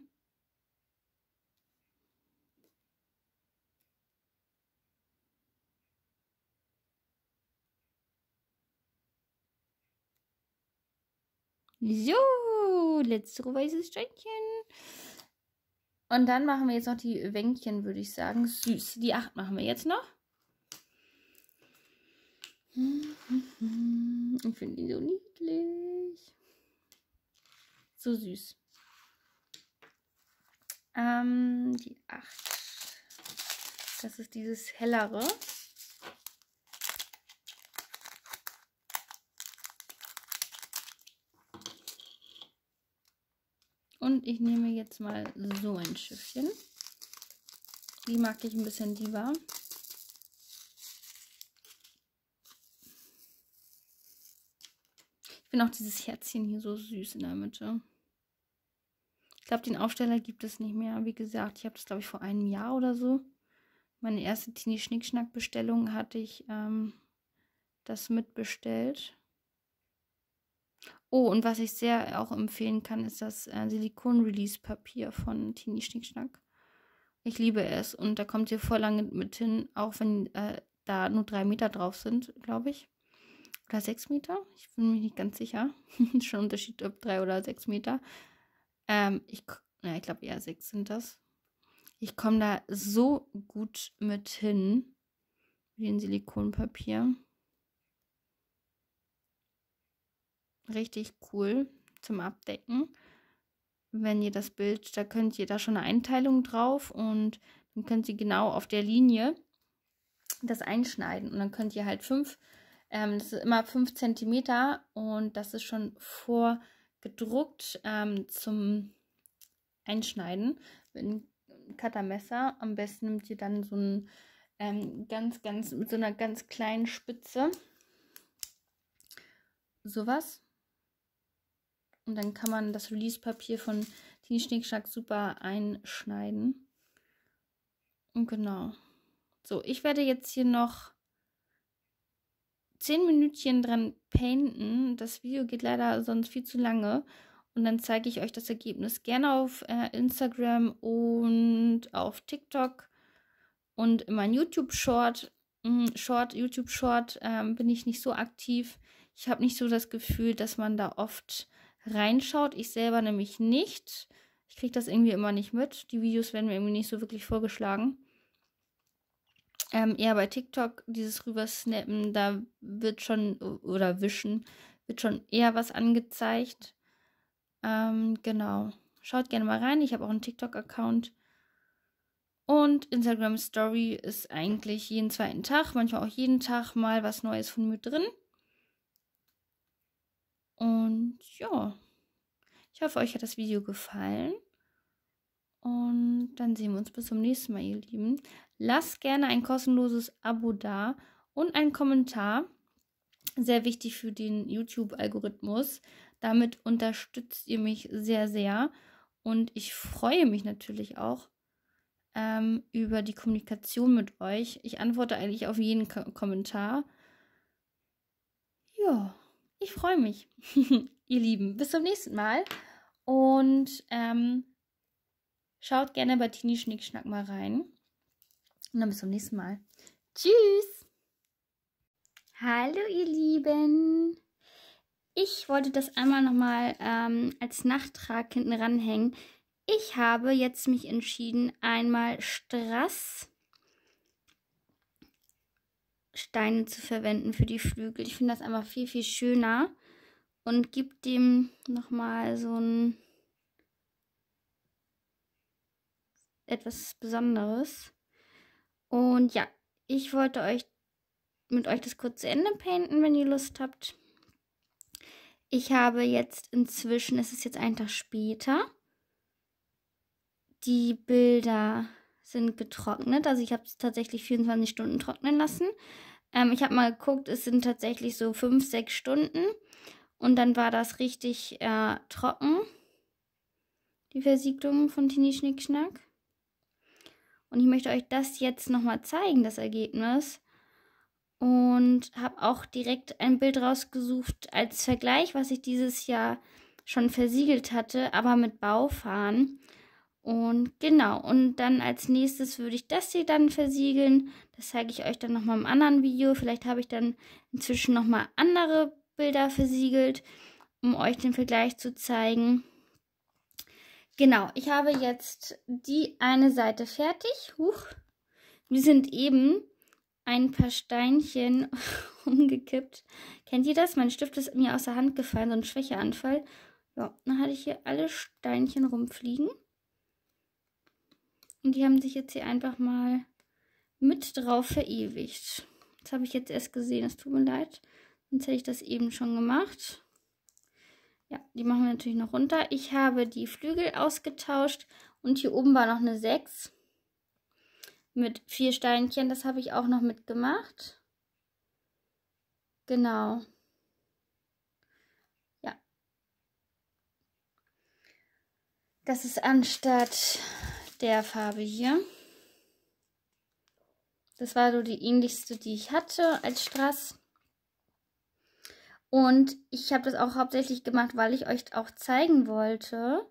So, letzte weißes Steinchen. Und dann machen wir jetzt noch die Wänkchen, würde ich sagen. Süß. Die acht machen wir jetzt noch. Ich finde die so niedlich. So süß. Ähm, die acht. Das ist dieses hellere. Und ich nehme jetzt mal so ein Schiffchen. Die mag ich ein bisschen lieber. Ich finde auch dieses Herzchen hier so süß in der Mitte. Ich glaube, den Aufsteller gibt es nicht mehr. Wie gesagt, ich habe das, glaube ich, vor einem Jahr oder so. Meine erste Tini Schnickschnack Bestellung hatte ich ähm, das mitbestellt. Oh, und was ich sehr auch empfehlen kann, ist das äh, Silikon-Release-Papier von Tini Schnickschnack. Ich liebe es. Und da kommt ihr voll lange mit hin, auch wenn äh, da nur drei Meter drauf sind, glaube ich. Oder sechs Meter? Ich bin mir nicht ganz sicher. Schon ein Unterschied, ob drei oder sechs Meter. Ähm, ich, na, ich glaube eher sechs sind das. Ich komme da so gut mit hin. Mit dem Silikonpapier. Richtig cool zum Abdecken. Wenn ihr das Bild, da könnt ihr da schon eine Einteilung drauf und dann könnt ihr genau auf der Linie das einschneiden. Und dann könnt ihr halt fünf, ähm, das ist immer fünf Zentimeter und das ist schon vorgedruckt ähm, zum Einschneiden. Mit einem Cuttermesser. Am besten nehmt ihr dann so ein ähm, ganz, ganz, mit so einer ganz kleinen Spitze. Sowas. Und dann kann man das Release-Papier von Tini Schnickschnack super einschneiden. Und genau. So, ich werde jetzt hier noch zehn Minütchen dran painten. Das Video geht leider sonst viel zu lange. Und dann zeige ich euch das Ergebnis gerne auf äh, Instagram und auf TikTok. Und in meinem YouTube-Short, Short, YouTube-Short ähm, bin ich nicht so aktiv. Ich habe nicht so das Gefühl, dass man da oft reinschaut. Ich selber nämlich nicht. Ich kriege das irgendwie immer nicht mit. Die Videos werden mir irgendwie nicht so wirklich vorgeschlagen. Ähm, eher bei TikTok, dieses Rübersnappen, da wird schon, oder wischen, wird schon eher was angezeigt. Ähm, genau. Schaut gerne mal rein. Ich habe auch einen TikTok-Account. Und Instagram Story ist eigentlich jeden zweiten Tag, manchmal auch jeden Tag mal was Neues von mir drin. Und ja, ich hoffe, euch hat das Video gefallen. Und dann sehen wir uns bis zum nächsten Mal, ihr Lieben. Lasst gerne ein kostenloses Abo da und einen Kommentar. Sehr wichtig für den YouTube-Algorithmus. Damit unterstützt ihr mich sehr, sehr. Und ich freue mich natürlich auch ähm, über die Kommunikation mit euch. Ich antworte eigentlich auf jeden Ko- Kommentar. Ja, ich freue mich. Ihr Lieben, bis zum nächsten Mal. Und ähm, schaut gerne bei Tini Schnickschnack mal rein. Und dann bis zum nächsten Mal. Tschüss! Hallo ihr Lieben! Ich wollte das einmal nochmal ähm, als Nachtrag hinten ranhängen. Ich habe jetzt mich entschieden, einmal Strasssteine zu verwenden für die Flügel. Ich finde das einfach viel, viel schöner und gibt dem nochmal so ein etwas Besonderes. Und ja, ich wollte euch mit euch das kurz zu Ende painten, wenn ihr Lust habt. Ich habe jetzt inzwischen, es ist jetzt ein Tag später, die Bilder sind getrocknet. Also ich habe es tatsächlich vierundzwanzig Stunden trocknen lassen. Ähm, ich habe mal geguckt, es sind tatsächlich so fünf, sechs Stunden. Und dann war das richtig äh, trocken. Die Versiegelung von Tini Schnickschnack. Und ich möchte euch das jetzt nochmal zeigen, das Ergebnis. Und habe auch direkt ein Bild rausgesucht als Vergleich, was ich dieses Jahr schon versiegelt hatte, aber mit Baufahren. Und genau, und dann als nächstes würde ich das hier dann versiegeln. Das zeige ich euch dann nochmal im anderen Video. Vielleicht habe ich dann inzwischen nochmal andere Bilder versiegelt, um euch den Vergleich zu zeigen. Genau, ich habe jetzt die eine Seite fertig. Huch. Wir sind eben ein paar Steinchen umgekippt. Kennt ihr das? Mein Stift ist mir aus der Hand gefallen, so ein Schwächeanfall. Ja, dann hatte ich hier alle Steinchen rumfliegen. Und die haben sich jetzt hier einfach mal mit drauf verewigt. Das habe ich jetzt erst gesehen, es tut mir leid. Sonst hätte ich das eben schon gemacht. Ja, die machen wir natürlich noch runter. Ich habe die Flügel ausgetauscht und hier oben war noch eine sechs mit vier Steinchen. Das habe ich auch noch mitgemacht. Genau. Ja. Das ist anstatt der Farbe hier. Das war so die ähnlichste, die ich hatte als Strass. Und ich habe das auch hauptsächlich gemacht, weil ich euch auch zeigen wollte,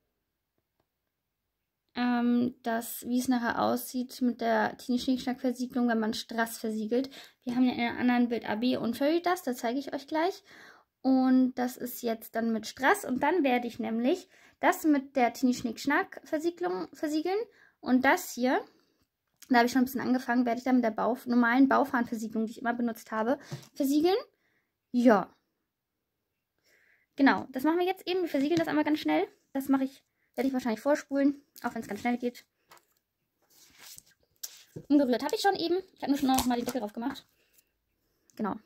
ähm, dass, wie es nachher aussieht mit der Tini Schnickschnack Versiegelung, wenn man Strass versiegelt. Wir haben ja in einem anderen Bild A B und Fairy Dust, das zeige ich euch gleich. Und das ist jetzt dann mit Strass. Und dann werde ich nämlich das mit der Tini Schnickschnack Versiegelung versiegeln. Und das hier, da habe ich schon ein bisschen angefangen, werde ich dann mit der Bau normalen Baufahnenversiegelung, die ich immer benutzt habe, versiegeln. Ja. Genau, das machen wir jetzt eben. Wir versiegeln das einmal ganz schnell. Das mache ich, werde ich wahrscheinlich vorspulen, auch wenn es ganz schnell geht. Umgerührt habe ich schon eben. Ich habe nur schon noch mal den Deckel drauf gemacht. Genau.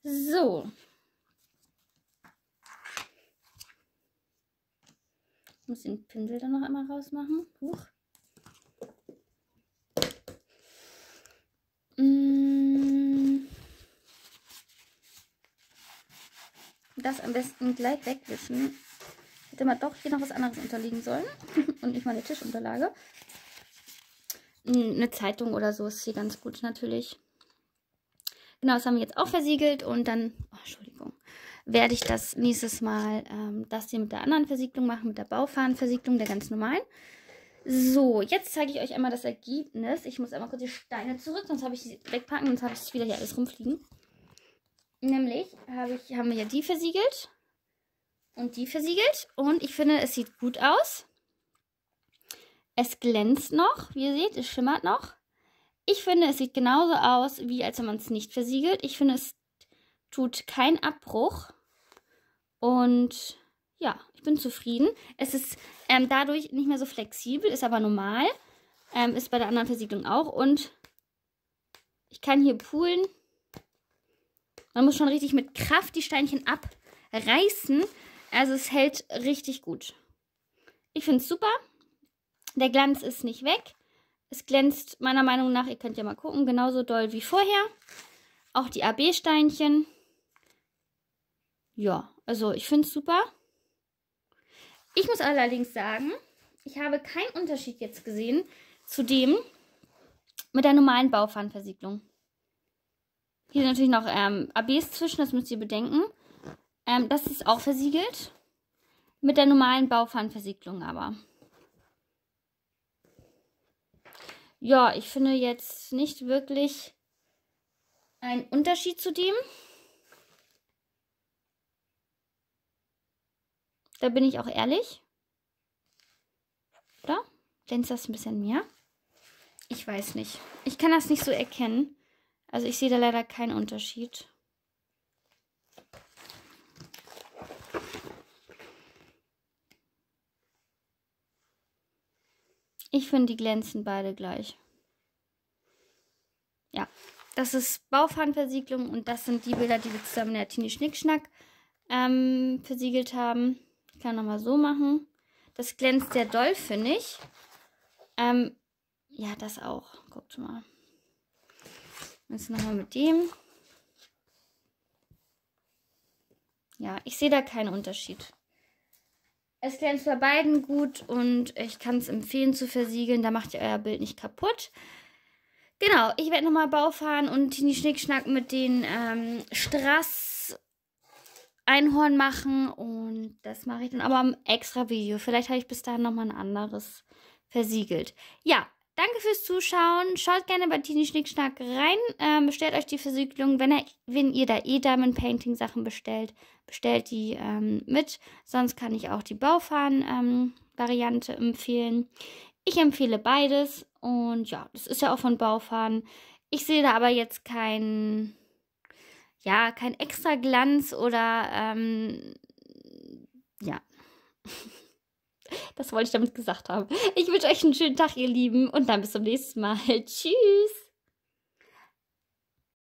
So. Ich muss den Pinsel dann noch einmal rausmachen. Huch. Mm. Das am besten gleich wegwischen. Hätte man doch hier noch was anderes unterliegen sollen. Und nicht mal eine Tischunterlage. Eine Zeitung oder so ist hier ganz gut natürlich. Genau, das haben wir jetzt auch versiegelt. Und dann, oh, Entschuldigung, werde ich das nächstes Mal ähm, das hier mit der anderen Versiegelung machen. Mit der Baufahnenversiegelung, der ganz normalen. So, jetzt zeige ich euch einmal das Ergebnis. Ich muss einmal kurz die Steine zurück, sonst habe ich sie wegpacken. Sonst habe ich wieder hier alles rumfliegen. Nämlich habe ich, haben wir ja die versiegelt. Und die versiegelt. Und ich finde, es sieht gut aus. Es glänzt noch. Wie ihr seht, es schimmert noch. Ich finde, es sieht genauso aus, wie als wenn man es nicht versiegelt. Ich finde, es tut keinen Abbruch. Und ja, ich bin zufrieden. Es ist ähm, dadurch nicht mehr so flexibel, ist aber normal. Ähm, ist bei der anderen Versiegelung auch. Und ich kann hier poolen. Man muss schon richtig mit Kraft die Steinchen abreißen. Also es hält richtig gut. Ich finde es super. Der Glanz ist nicht weg. Es glänzt meiner Meinung nach, ihr könnt ja mal gucken, genauso doll wie vorher. Auch die A B-Steinchen. Ja, also ich finde es super. Ich muss allerdings sagen, ich habe keinen Unterschied jetzt gesehen zu dem mit der normalen Baufahnenversiegelung. Hier sind natürlich noch ähm, A Bs zwischen, das müsst ihr bedenken. Ähm, das ist auch versiegelt. Mit der normalen Baufahnenversiegelung aber. Ja, ich finde jetzt nicht wirklich einen Unterschied zu dem. Da bin ich auch ehrlich. Oder? Glänzt das ein bisschen mehr? Ich weiß nicht. Ich kann das nicht so erkennen. Also ich sehe da leider keinen Unterschied. Ich finde, die glänzen beide gleich. Ja, das ist Baufahnenversiegelung und das sind die Bilder, die wir zusammen in der Tini Schnickschnack ähm, versiegelt haben. Ich kann nochmal so machen. Das glänzt sehr doll, finde ich. Ähm, ja, das auch. Guckt mal. Jetzt nochmal mit dem. Ja, ich sehe da keinen Unterschied. Es glänzt bei beiden gut und ich kann es empfehlen zu versiegeln. Da macht ihr euer Bild nicht kaputt. Genau, ich werde nochmal Baufahren und Tini Schnickschnack mit den ähm, Strass Einhorn machen. Und das mache ich dann aber im extra Video. Vielleicht habe ich bis dahin nochmal ein anderes versiegelt. Ja, danke fürs Zuschauen. Schaut gerne bei Tini Schnickschnack rein. Ähm, bestellt euch die Versiegelung. Wenn, er, wenn ihr da eh Diamond Painting Sachen bestellt, bestellt die ähm, mit. Sonst kann ich auch die Baufahren-Variante ähm, empfehlen. Ich empfehle beides. Und ja, das ist ja auch von Baufahren. Ich sehe da aber jetzt kein, ja, kein extra Glanz oder, ähm, ja. Das wollte ich damit gesagt haben. Ich wünsche euch einen schönen Tag, ihr Lieben. Und dann bis zum nächsten Mal. Tschüss.